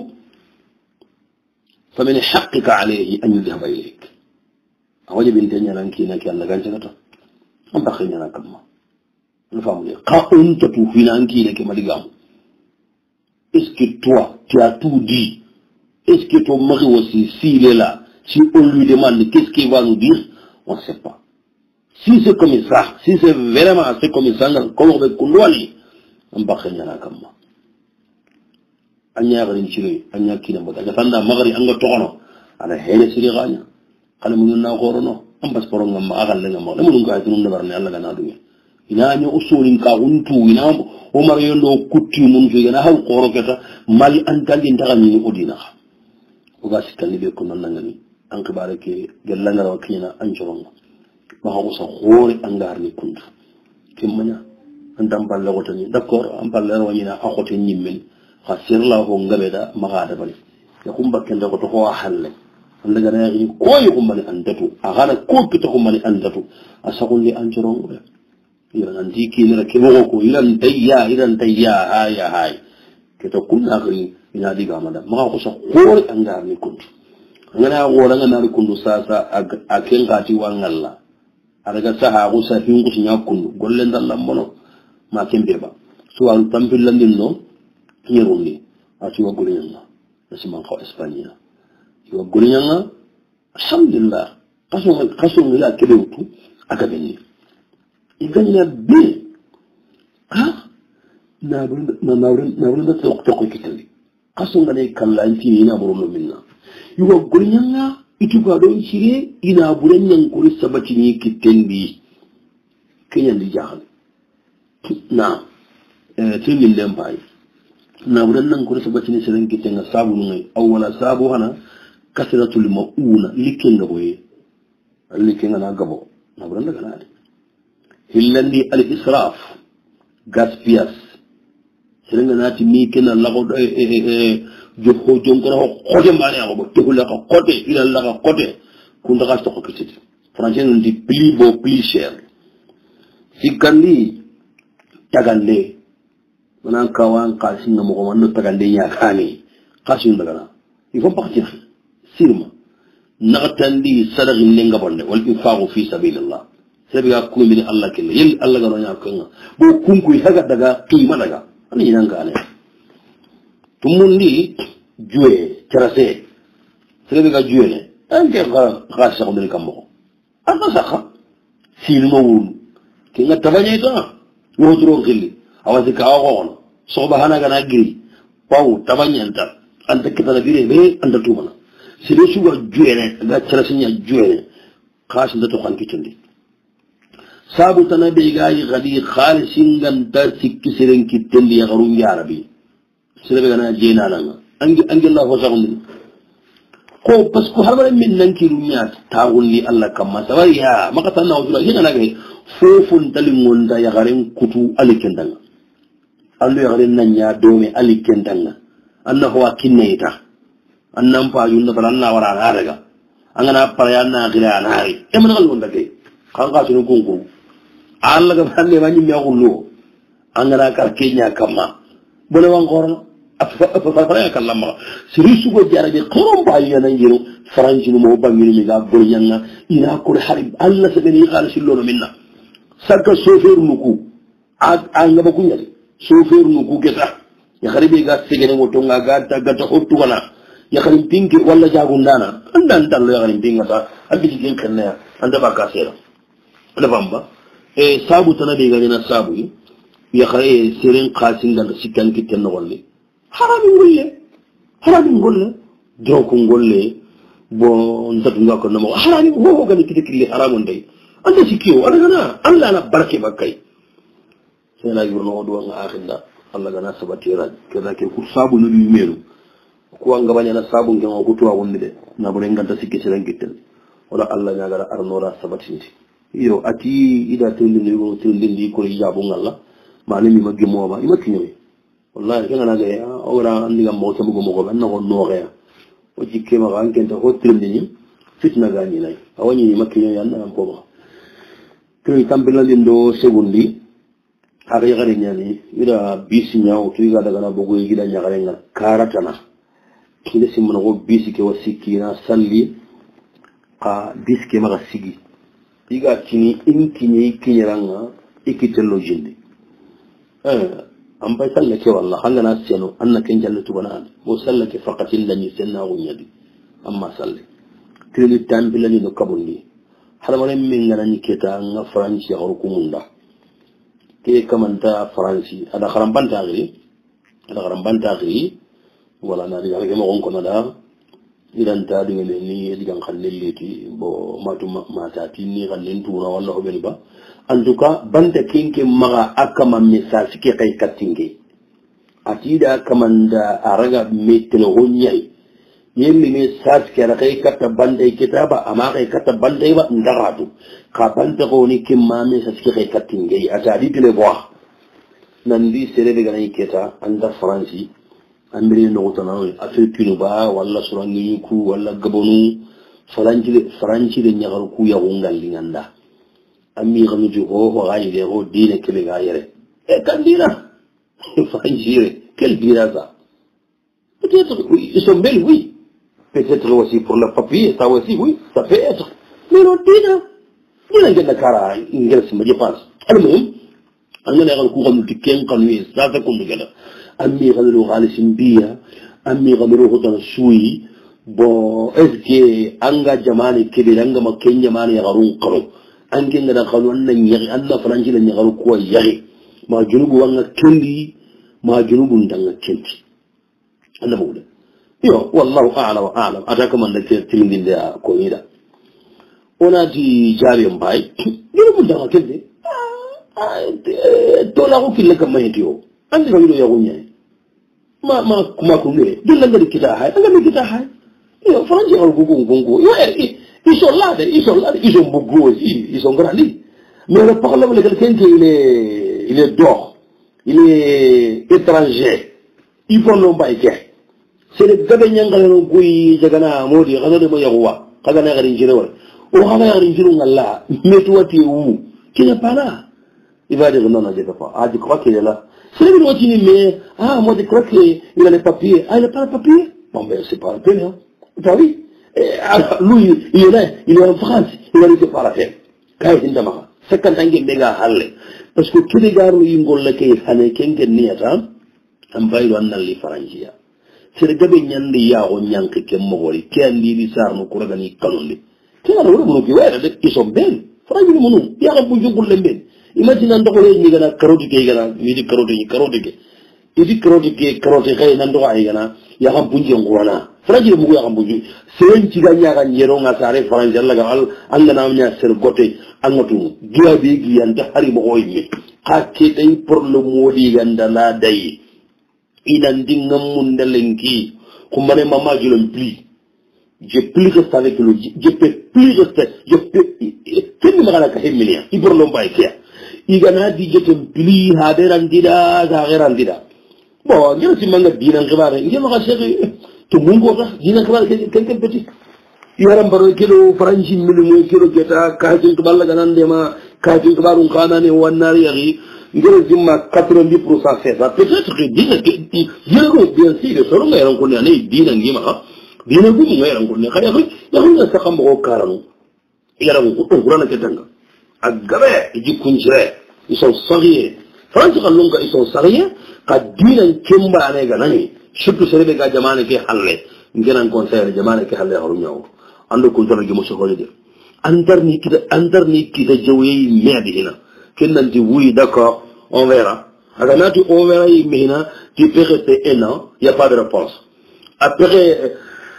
famin haqqika alayhi an yadhhab ilayk awaje bin tanya ranki na ki Allah ganci kata an ba khanya na kamma famu ka on ta tu fina anki ne ke madigam est-ce que toi tu as tout dit est-ce que ton mari aussi s'il est là si on lui demande qu'est-ce qu'il va nous dire on ne sait pas si c'est comme ça si c'est vraiment c'est comme ça comme on veut kundwali an ba khanya na kamma anya garin cire anya kina mota ga tanda magari an ga tokono ana hele siri ganya kala mun na gorono am bas poron ngam agal le ngam le mun ga tunu ndabar ne Allah ga na dunya ina nyo usulin ka huntu ina o mar yondo kutti mun fi gana haw qoro keta mali an tali ndaga ni odina o ga sikali be ko non ngani an ka barake gella ngara wakina an joron ma ha usa khore an gar ni kuntu kimmanya an dambal la gotani d'accord am balle rawina a khote nyimmen khasir la ho ngabeda magada bali ya kumba kenda ko to ko halle anda gana yi ko yi ko mali andatu agana ko kita ko mali andatu asakun li anjoron ila nanti ki ne ke mo ko ila ntayya ila ntayya haya hay kita kunna akri ina diga mada ma ko sa ko anga ni kuntu ngana go ranga na kundu sasa aken gati wangalla adaga saha go sa hin ko nya kundu gollen dalla mono ma kembe ba so an tampil landin no yerundi ati wa gollen nasima ko espanya yo gollen alhamdulillah kaso kaso ngila kelewtu aga benni iganya be ha na na na na na to to ko kitali kaso ngane kallanti ina buru minna yo gollen itu ga don shire ina buren nan kuri sabati ni kitendi kenyan di jahan na eh tilin den bai na buren nan kuri sabati ni sirin kitenga sabu ngai awwala sabu hana kasratul mauna likin ga boye likin na gabo na buren daga na hillandi al israf gaspias sirin na ti mi kenan lago eh joko jonko ho kote mane ko to hula ko kote ila la ko kote kun daga to ko kiti français non di plus beau plus cher sikandi tagalle manan kawan kasin no mo man tagalle ya kani kasin daga na il faut partir sirma naqtandi sadaqi lenga bonde wal infaqu fi sabilillah sabiga ko min Allah kille yel Allah ga no nya ko bo kunku haga daga qima daga ani nan ga ne tumundi juwe terase sebe ga juwe ne anke ga ga sa ko del kammo aka saka silmo wul ki nga tabanya ito wo tro gilli awasi ka awo so bahana ga na giri paw tabanya anta anta kita na bire be anta tumana sebe suga juwe ne ga terase nya juwe ne khas ndato kan kitundi sabu tanabe ga yi gadi khalisin ganta sikki siren kitendi ya garun ya arabi sebe ga na jena nan angi angi Allah wasagun ko pasku harbar min nan ki rumiya ta gulli Allah kamma tawariya maka tanna wazura hina nage fofun talingon da ya garin kutu alikin dan Allah ya garin nan ya dome alikin dan annahu akinne ita annan fa yunna talanna wara daga angana parayana gira nari e man galon da kai kan ka sunu gungu Allah ga balle wani mi agullo angana kar kenya kamma bole wan gorno afafafaya kallama sirisu go jarabe qorom bayiya nan jiro faranji no mo bangini mi ga goryanga ina ko harib Allah sabeni khalasi lono minna saka sofer nuku an ngaba kunya sofer nuku keta ya kharibe ga segene moto nga ga daga to hottu wana ya kharim pinki walla jagundana andan tan lo ya kharim pinga ta abbi jigen kanna anda ba ka sera da bamba e sabu tanabe ga na sabu ya khare sirin qasin da sikan kitten no wolle haramin golle haramin golle joko golle bo ndatu ngako no haramin ho gani kiti kili haramun dai anda sikiyo adaga na Allah na barke bakai sai na yurno do nga akhinda Allah gana sabatira kaza ke ku sabu no bi melu ko an gabanya na sabu ngen ko tuwa wonni de na bo nganta sikki siran gitel wala Allah nya gara arnora sabatinti iyo ati ida tulli ni go tulli ndi ko yabu ngalla mani mi maggi mo ba ima kinyo wallahi kana na ga ora andi gam mo tamu go mo na ko no ga o jikke ma ga anken ta hotel ni fitna ga ni nay awani ma kinyo yan na ko ba kiri tambila lindo segundi hari gari nyani ira bisi nyaw tu ga daga na bogo yi da nyagare nga karatana kile simmo go bisi ke wasiki na salli ka bisi ke ma sigi iga kini inkini kinyaranga ikitello jindi eh am bay sallake wallah hangana seno annaka jallatu bana mo sallake faqatin lani senna gunyadi amma salle tili tambila ni do kabundi halamane min ngana ni keta nga franci ya hukumunda ke kamanta franci ada kharambanta gri ada kharambanta gri wala na diga mo gon kono da idan ta diga ni diga khalleliti bo matu mata tinni khallin tuna wala ho beli ba en tout cas banta kinke maga akama message ke kay katinge atida kamanda araga metelo honyai yemmi message ke kay katta bande kitaba ama kay katta bande ba ndaratu ka banta ko ni kimma message ke kay katinge atadi tele bo nandi sere de ganay keta anda franci amiri no tanawi afrikinu ba wala surangi ku wala gabonu faranci faranci de nyagar ku ya hungal linganda ami gami ju ho ho gayi de ho dine kele gayere e kandira franci quel dira ça peut-être oui ils sont belles oui peut-être aussi pour le papier ça aussi oui ça peut être mais non dina dina genda kara ingres ma je pense almum anga ne gal ku xam ti ken kan wi ça fait comme gala ami galu galisin biya ami galu ho tan suyi bon est-ce que anga jamani kebe anga ma ken jamani garun qaro ange ngada xalu an nyari an franci la nyagaru ko yari ma junubu wanga kendi ma junubu ndanga kendi Allah mawla yo wallahu a'lam wa a'lam ataka man da tilindin da ko ida ona di jari mbay junubu ndanga kendi to la ko kille kam mayiti yo andi ko yo gunya ma ma kuma ko ne dilla ngadi kita hay anga mi kita hay yo franci ko gongo gongo yo ils sont là, ils sont là, ils ont beaucoup aussi, ils sont grandis. Mais le problème, c'est que quelqu'un il est, il est d'or, il est étranger, il faut non pas être. C'est le gabénian qui est gouy, jagana, modi, rano de moyawa, kagana garinjiro, ou kagana garinjiro ngalla, mais toi tu es où? Tu n'es pas là. Il va dire non, non, je ne sais pas. Ah, tu crois qu'il est là? C'est lui qui dit, mais, ah, moi je crois qu'il a les papiers. Ah, il n'a pas les papiers? Bon, ben, c'est pas la peine, hein. Tu as vu? Alors, lui, il est là, il est en France, il a laissé par la terre. Quand il est là, c'est quand il est là, parce que tous les gars, ils ont dit qu'il y a un qui est là, on va y aller dans les Français. C'est le gars qui est là, on y a un qui est mort, qui est là, on court dans les canons. Qui est là, on dit, ouais, ils sont belles. Français, il y a un bouillon pour les belles. Imagine un docteur qui est là, carotte qui est là, il dit carotte, carotte qui est. Il dit carotte qui est, carotte qui est, un docteur qui est là, il y a un bouillon pour là. Franji mu ya kambuju sen ci ganya ga nyero nga sare franji Allah ga al anga na nya ser gote angatu giya bi gi yanda hari mo hoyi hakke tay pour le modi ganda la day inan dingam mun dalenki kuma ne mama julum pli je plus reste avec le je peux plus rester je peux ken ma gala ka hemilia ibor lo mbay ke igana di je pli ha de randida ga randida bon ngel si manga dinan xibare ngel ma xéxi to mungo ga dina xibare ken ken petit yaram baro kilo franci milimu kilo geta ka tin to balla ganan de ma ka tin to baru kana ne wannan yari ngel dimma quatre-vingt-dix pour cent c'est ça peut-être que dina yero bien sûr soro ngai ran ko ne dina ngima ha dina gumu ngai ran ko ne kaya ko ya ko sa kam ko karanu yaram ko to qur'ana ketanga agabe ji kunjre ils sont sérieux franci kalunga ils sont sérieux ka dina kemba ne ga nani surtout serebe ga jamane ke halle ngenan conseil jamane ke halle haru nyaw ando ko tan gi mo soxole de andar ni kita andar ni kita jawyi medi hina kenan di oui d'accord on verra aga nati on verra yi mehina tu peux rester un an il y a pas de réponse après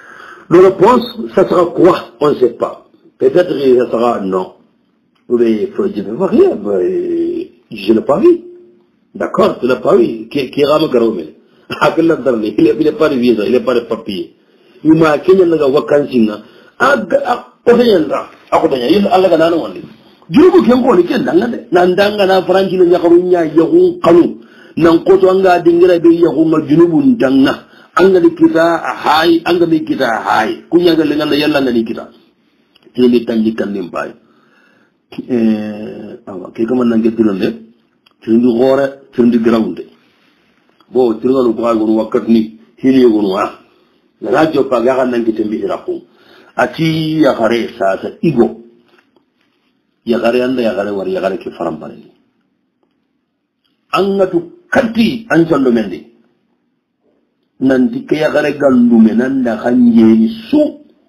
le réponse ça sera quoi on ne sait pas peut-être que ça sera non mais faut dire rien je l'ai pas vu d'accord je l'ai pas vu qui qui rame garomel akalla darni il est pas de visa il est pas de papier yuma kenya naga vacancy na aga ko tanyanda ako tanya yin Allah ga nanu wandi jurubu ken ko ni ken danga de nan danga na franci na yakaru nya yahu kanu nan ko to anga dingira be yahu ma junubun danga anga di kita hay anga di kita hay kunya ga lenga yalla ngani kita ini tanji kan nim bay eh awa ke ko man nange tulande tundu gore tundu ground bo tungalu ko agun wakat ni hili yogun wa la radio pa ga nan ki tembi rafu ati ya gare sa sa igo ya gare anda ya gare war ya gare ki faram bare ni angatu kanti an jondo mendi nanti ke ya gare gandu menanda kanje ni su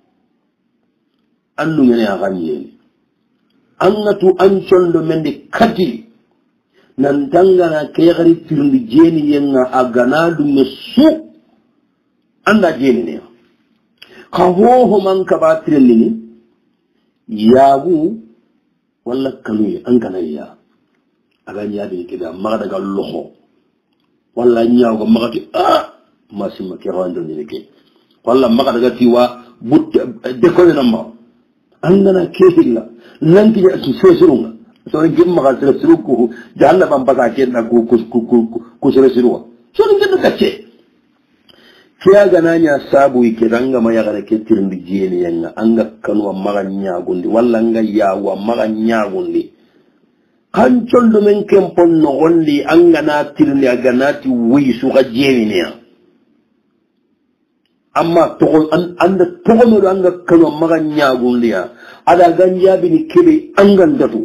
andu mene ya kanje ni angatu an jondo mendi kati nan dangana ke ya gare tirundi jeni yenga agana du mesu anda jeni ne ka ho man ka ba tirundi ni yagu wala kanu an kana ya aga nyaade kida maga daga loxo wala nyaaw ko magati ah masima ke rawando ni ke wala maga daga tiwa but de ko na ma andana kehilla nanti ya su sesurunga so ngi maga sesuru ko jalla bam baga ke na ko ko ko ko sesuru so ngi no kacce kiya gananya sabu ke ranga ma ya gare ke tirndi jeni yanga anga kanu maga nyaagundi wala nga yawa maga nyaagundi kan chondo men kempon no gondi anga na tirni aga nati wi su ga jeni ne amma to an anda to no anga kanu maga nyaagundi ya ada ganja bi ni kebe anga ndatu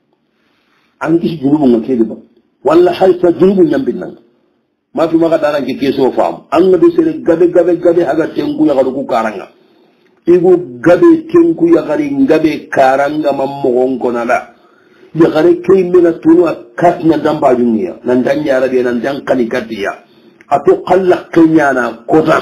an kisi jurubu ngakebe ba wala hayta jurubu nyambin nan ma fi maga dara ki keso fam anga do sere gabe gabe gabe haga tenku ya garu ku karanga igu gabe tenku ya gari gabe karanga mammo gonko nala ya gare kay mena tunu akasna damba dunya nan danya rabe nan dan kani katiya ato qalla kanyana kota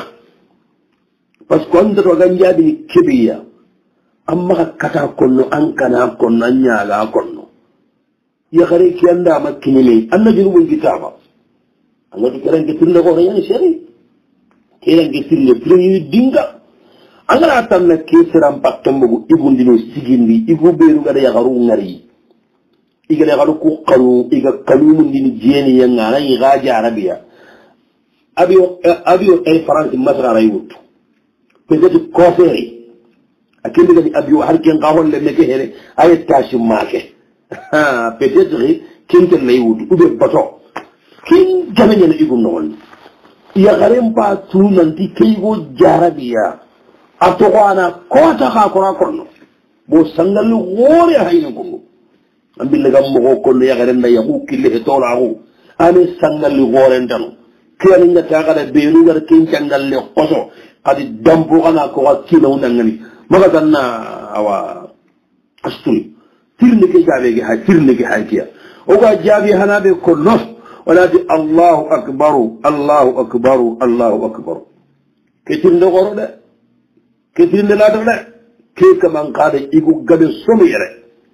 pas ko anda to ganja bi kibiya amma kata konno an kana konno anya ga konno ya gare ki anda makini ne annabi rubun kitaba Allah tu kira kita tidak orang yang seri, kira kita tidak perlu dinga. Agar atam nak keseram pak tembu ibu dino sigindi, ibu beru kada ya garu ngari, iga ya garu kukaru, iga kalumun dini jeni yang ngana iga aja Arabia. Abio abio eh Farans masra rayut. Pedet koferi. Akin dengan abio harken kahon le meke hele ayat kashim make. Ha pedet ri kinten layut ube bato. Kin jamenya na igum non ya garem pa tu nanti kaygo jarabiya atokwana kota ka kora kono bo sangal gore hayno ko ambille gam mo ko ya garen da yahu kille he tola ko ane sangal gore ndano kiyani ngata kada beenu gar kin cangal le qoso adi dambu kana ko wakilo ndangani maga tanna awa asturi tirne ke jabe ge ha tirne ke ha kiya o ga jabi hanabe ko no ولكن الله أكبر الله أكبر الله أكبر كثير نقول ده كثير لا تقول كيف كمان قال يقول قبل السميرة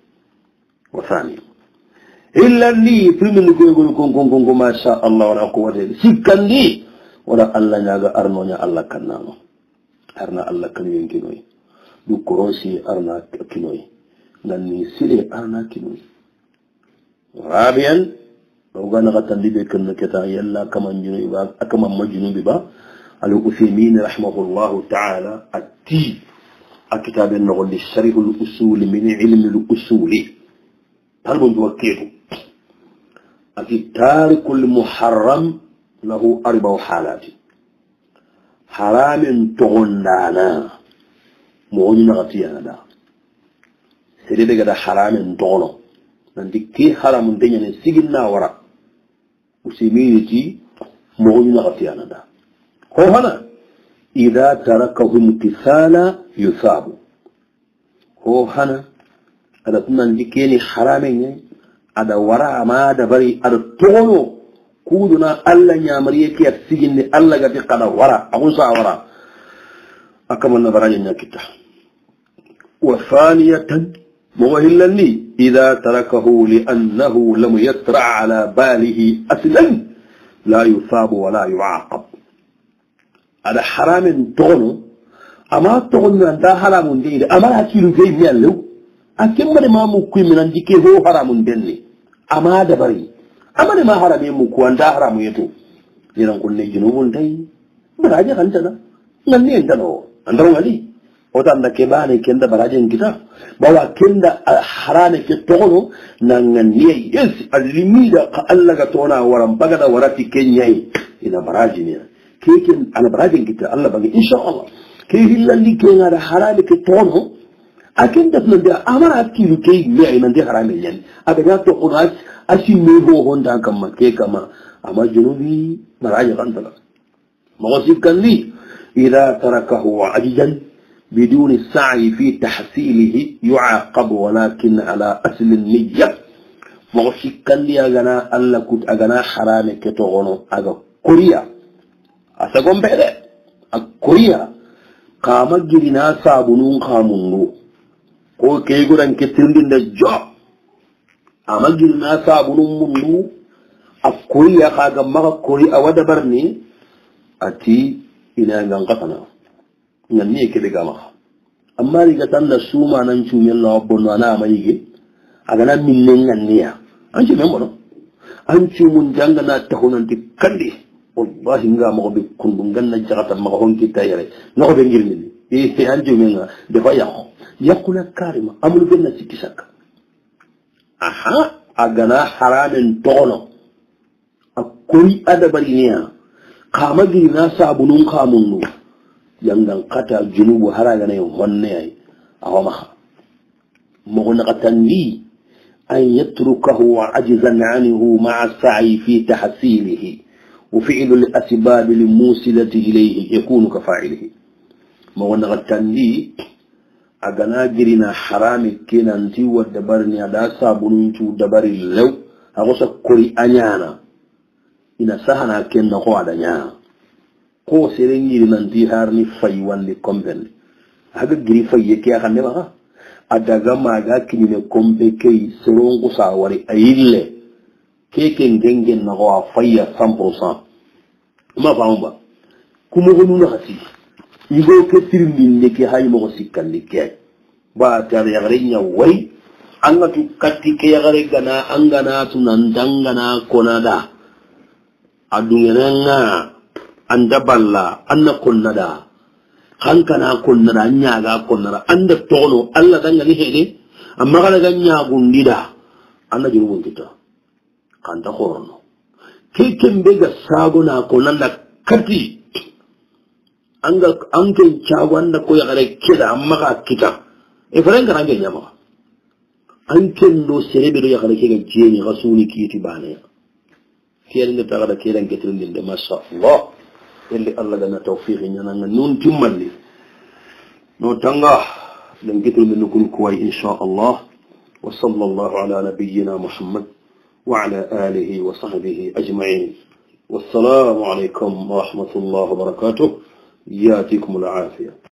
وثاني إلا لي في من يقول يقول كون كون كون ما شاء الله ولا قوة إلا سكان لي ولا الله نجا أرنوني الله كنانو أرنا الله كن ينكنوي يكروسي أرنا كنوي نني سيري أرنا كنوي رابعا وغانا غتندي بكن كتا يلا كمان جنوبا كمان مجنوب با الأثيمين رحمه الله تعالى التي الكتاب النقل الشريح الأصول من علم الأصول هل من توكيته التارك المحرم له أربع حالات حرام تغنانا مغنى غتيانا سيدي كده حرام تغنى نندي كي حرام تغنى سيجنا ورا وسيميتي مغنى غتيانا دا هو هنا إذا تركه امتثالا يثاب هو هنا هذا كنا نجيكيني حرامين هذا وراء ما دبري هذا تغنو كودنا ألا نعمريك يسجن ألا قد قد وراء أغنصى وراء أكمل نبراني نكتا وثانية مغهلا لي إذا تركه لأنه لم يطرع على باله أصلا لا يثاب ولا يعاقب هذا حرام تغنو أما تغنو أنت حرام دين أما هكيلو جاي ميالو akemma de mamu ku minan dike ho haramun denni ama da bari amane ma harame mu ku anda haramu yeto yiran kunne junubun dai baraje kanta na nan ne ndano andaro ngali o tan da ke bane kenda baraje ngita bawa kenda harane ke tono nan ne yes alimida ka Allah ga tona waran bagada warati kenyai ina baraje ne keken ana baraje ngita Allah bagi insha Allah ke hillalli ke ngara harane ke tono akin da nan da amara akiru ke ne nan da harame yan aga ya to unas ashi me ho honda kamma ke kama amma junubi baraje kanta مغسيب كان لي إذا تركه عجزا بدون السعي في تحصيله يعاقب ولكن على أصل النية مغسيب كان لي أغنى ألا كنت أغنى حرامي كتغنو أغا كوريا أساقون بحرة كوريا قام جرنا سابنون قامونو كو كيغو ران كترين دا جو أما جرنا سابنون منو أكوريا قاقا مغا كوريا ودبرني ati ina ngangkatana nganni ke daga ma amma riga tan da suma nan cuyen la bonno na mayige aga nan min nen nganniya an ci membo an ci mun janga na tahunan ti kandi wallahi nga mo be kundun ganna jagata ma hon ki tayre no be ngir ni e an ci men de fa yakho yakula karima amul benna ci kisaka aha aga na haramen tono akuri adabari niya kama gina sabunun kamunnu yangan kata junubu haraga ne honne ay awama mo na katandi an yatrukahu ajzan anhu ma'a sa'i fi tahsilihi wa fi'lu al-asbab al-musilati ilayhi yakunu ka fa'ilihi mo na katandi agana girina harami kenan ti wadda barni ada sabunun tu dabari law agosa kori anyana ina sahana kenna ko adanya ko serengi nan di harni fay wandi komben aga giri fay yake aka ne ba adaga maga kinine kombe kay serongo sa wari ayille keke ngengen na ko fayya cent pour cent ma faamba kuma gonu na hati igo ke tirindi ndeke hay mo sikkan likke ba tar ya garenya way anga tu katti ke ya gare gana angana tunan dangana konada adungenanga anda balla anna kunnada hankana kunnada nyaga kunnada anda tono alla danga ni hede amma kala ganya gundida anna jirubun kita kanta horono keken bega sagona konanda kati anga anken chagwanda ko ya gare kida amma ka kita e farenga range nyama anken do serebe ya gare kega jeni rasuli kiti bane كيرن تغدا كيرن كترن دي ما شاء الله اللي الله لنا توفيق نانا نون تملي نو تانغا لن كترن نكون كوي ان شاء الله وصلى الله على نبينا محمد وعلى اله وصحبه اجمعين والسلام عليكم ورحمه الله وبركاته ياتيكم العافيه.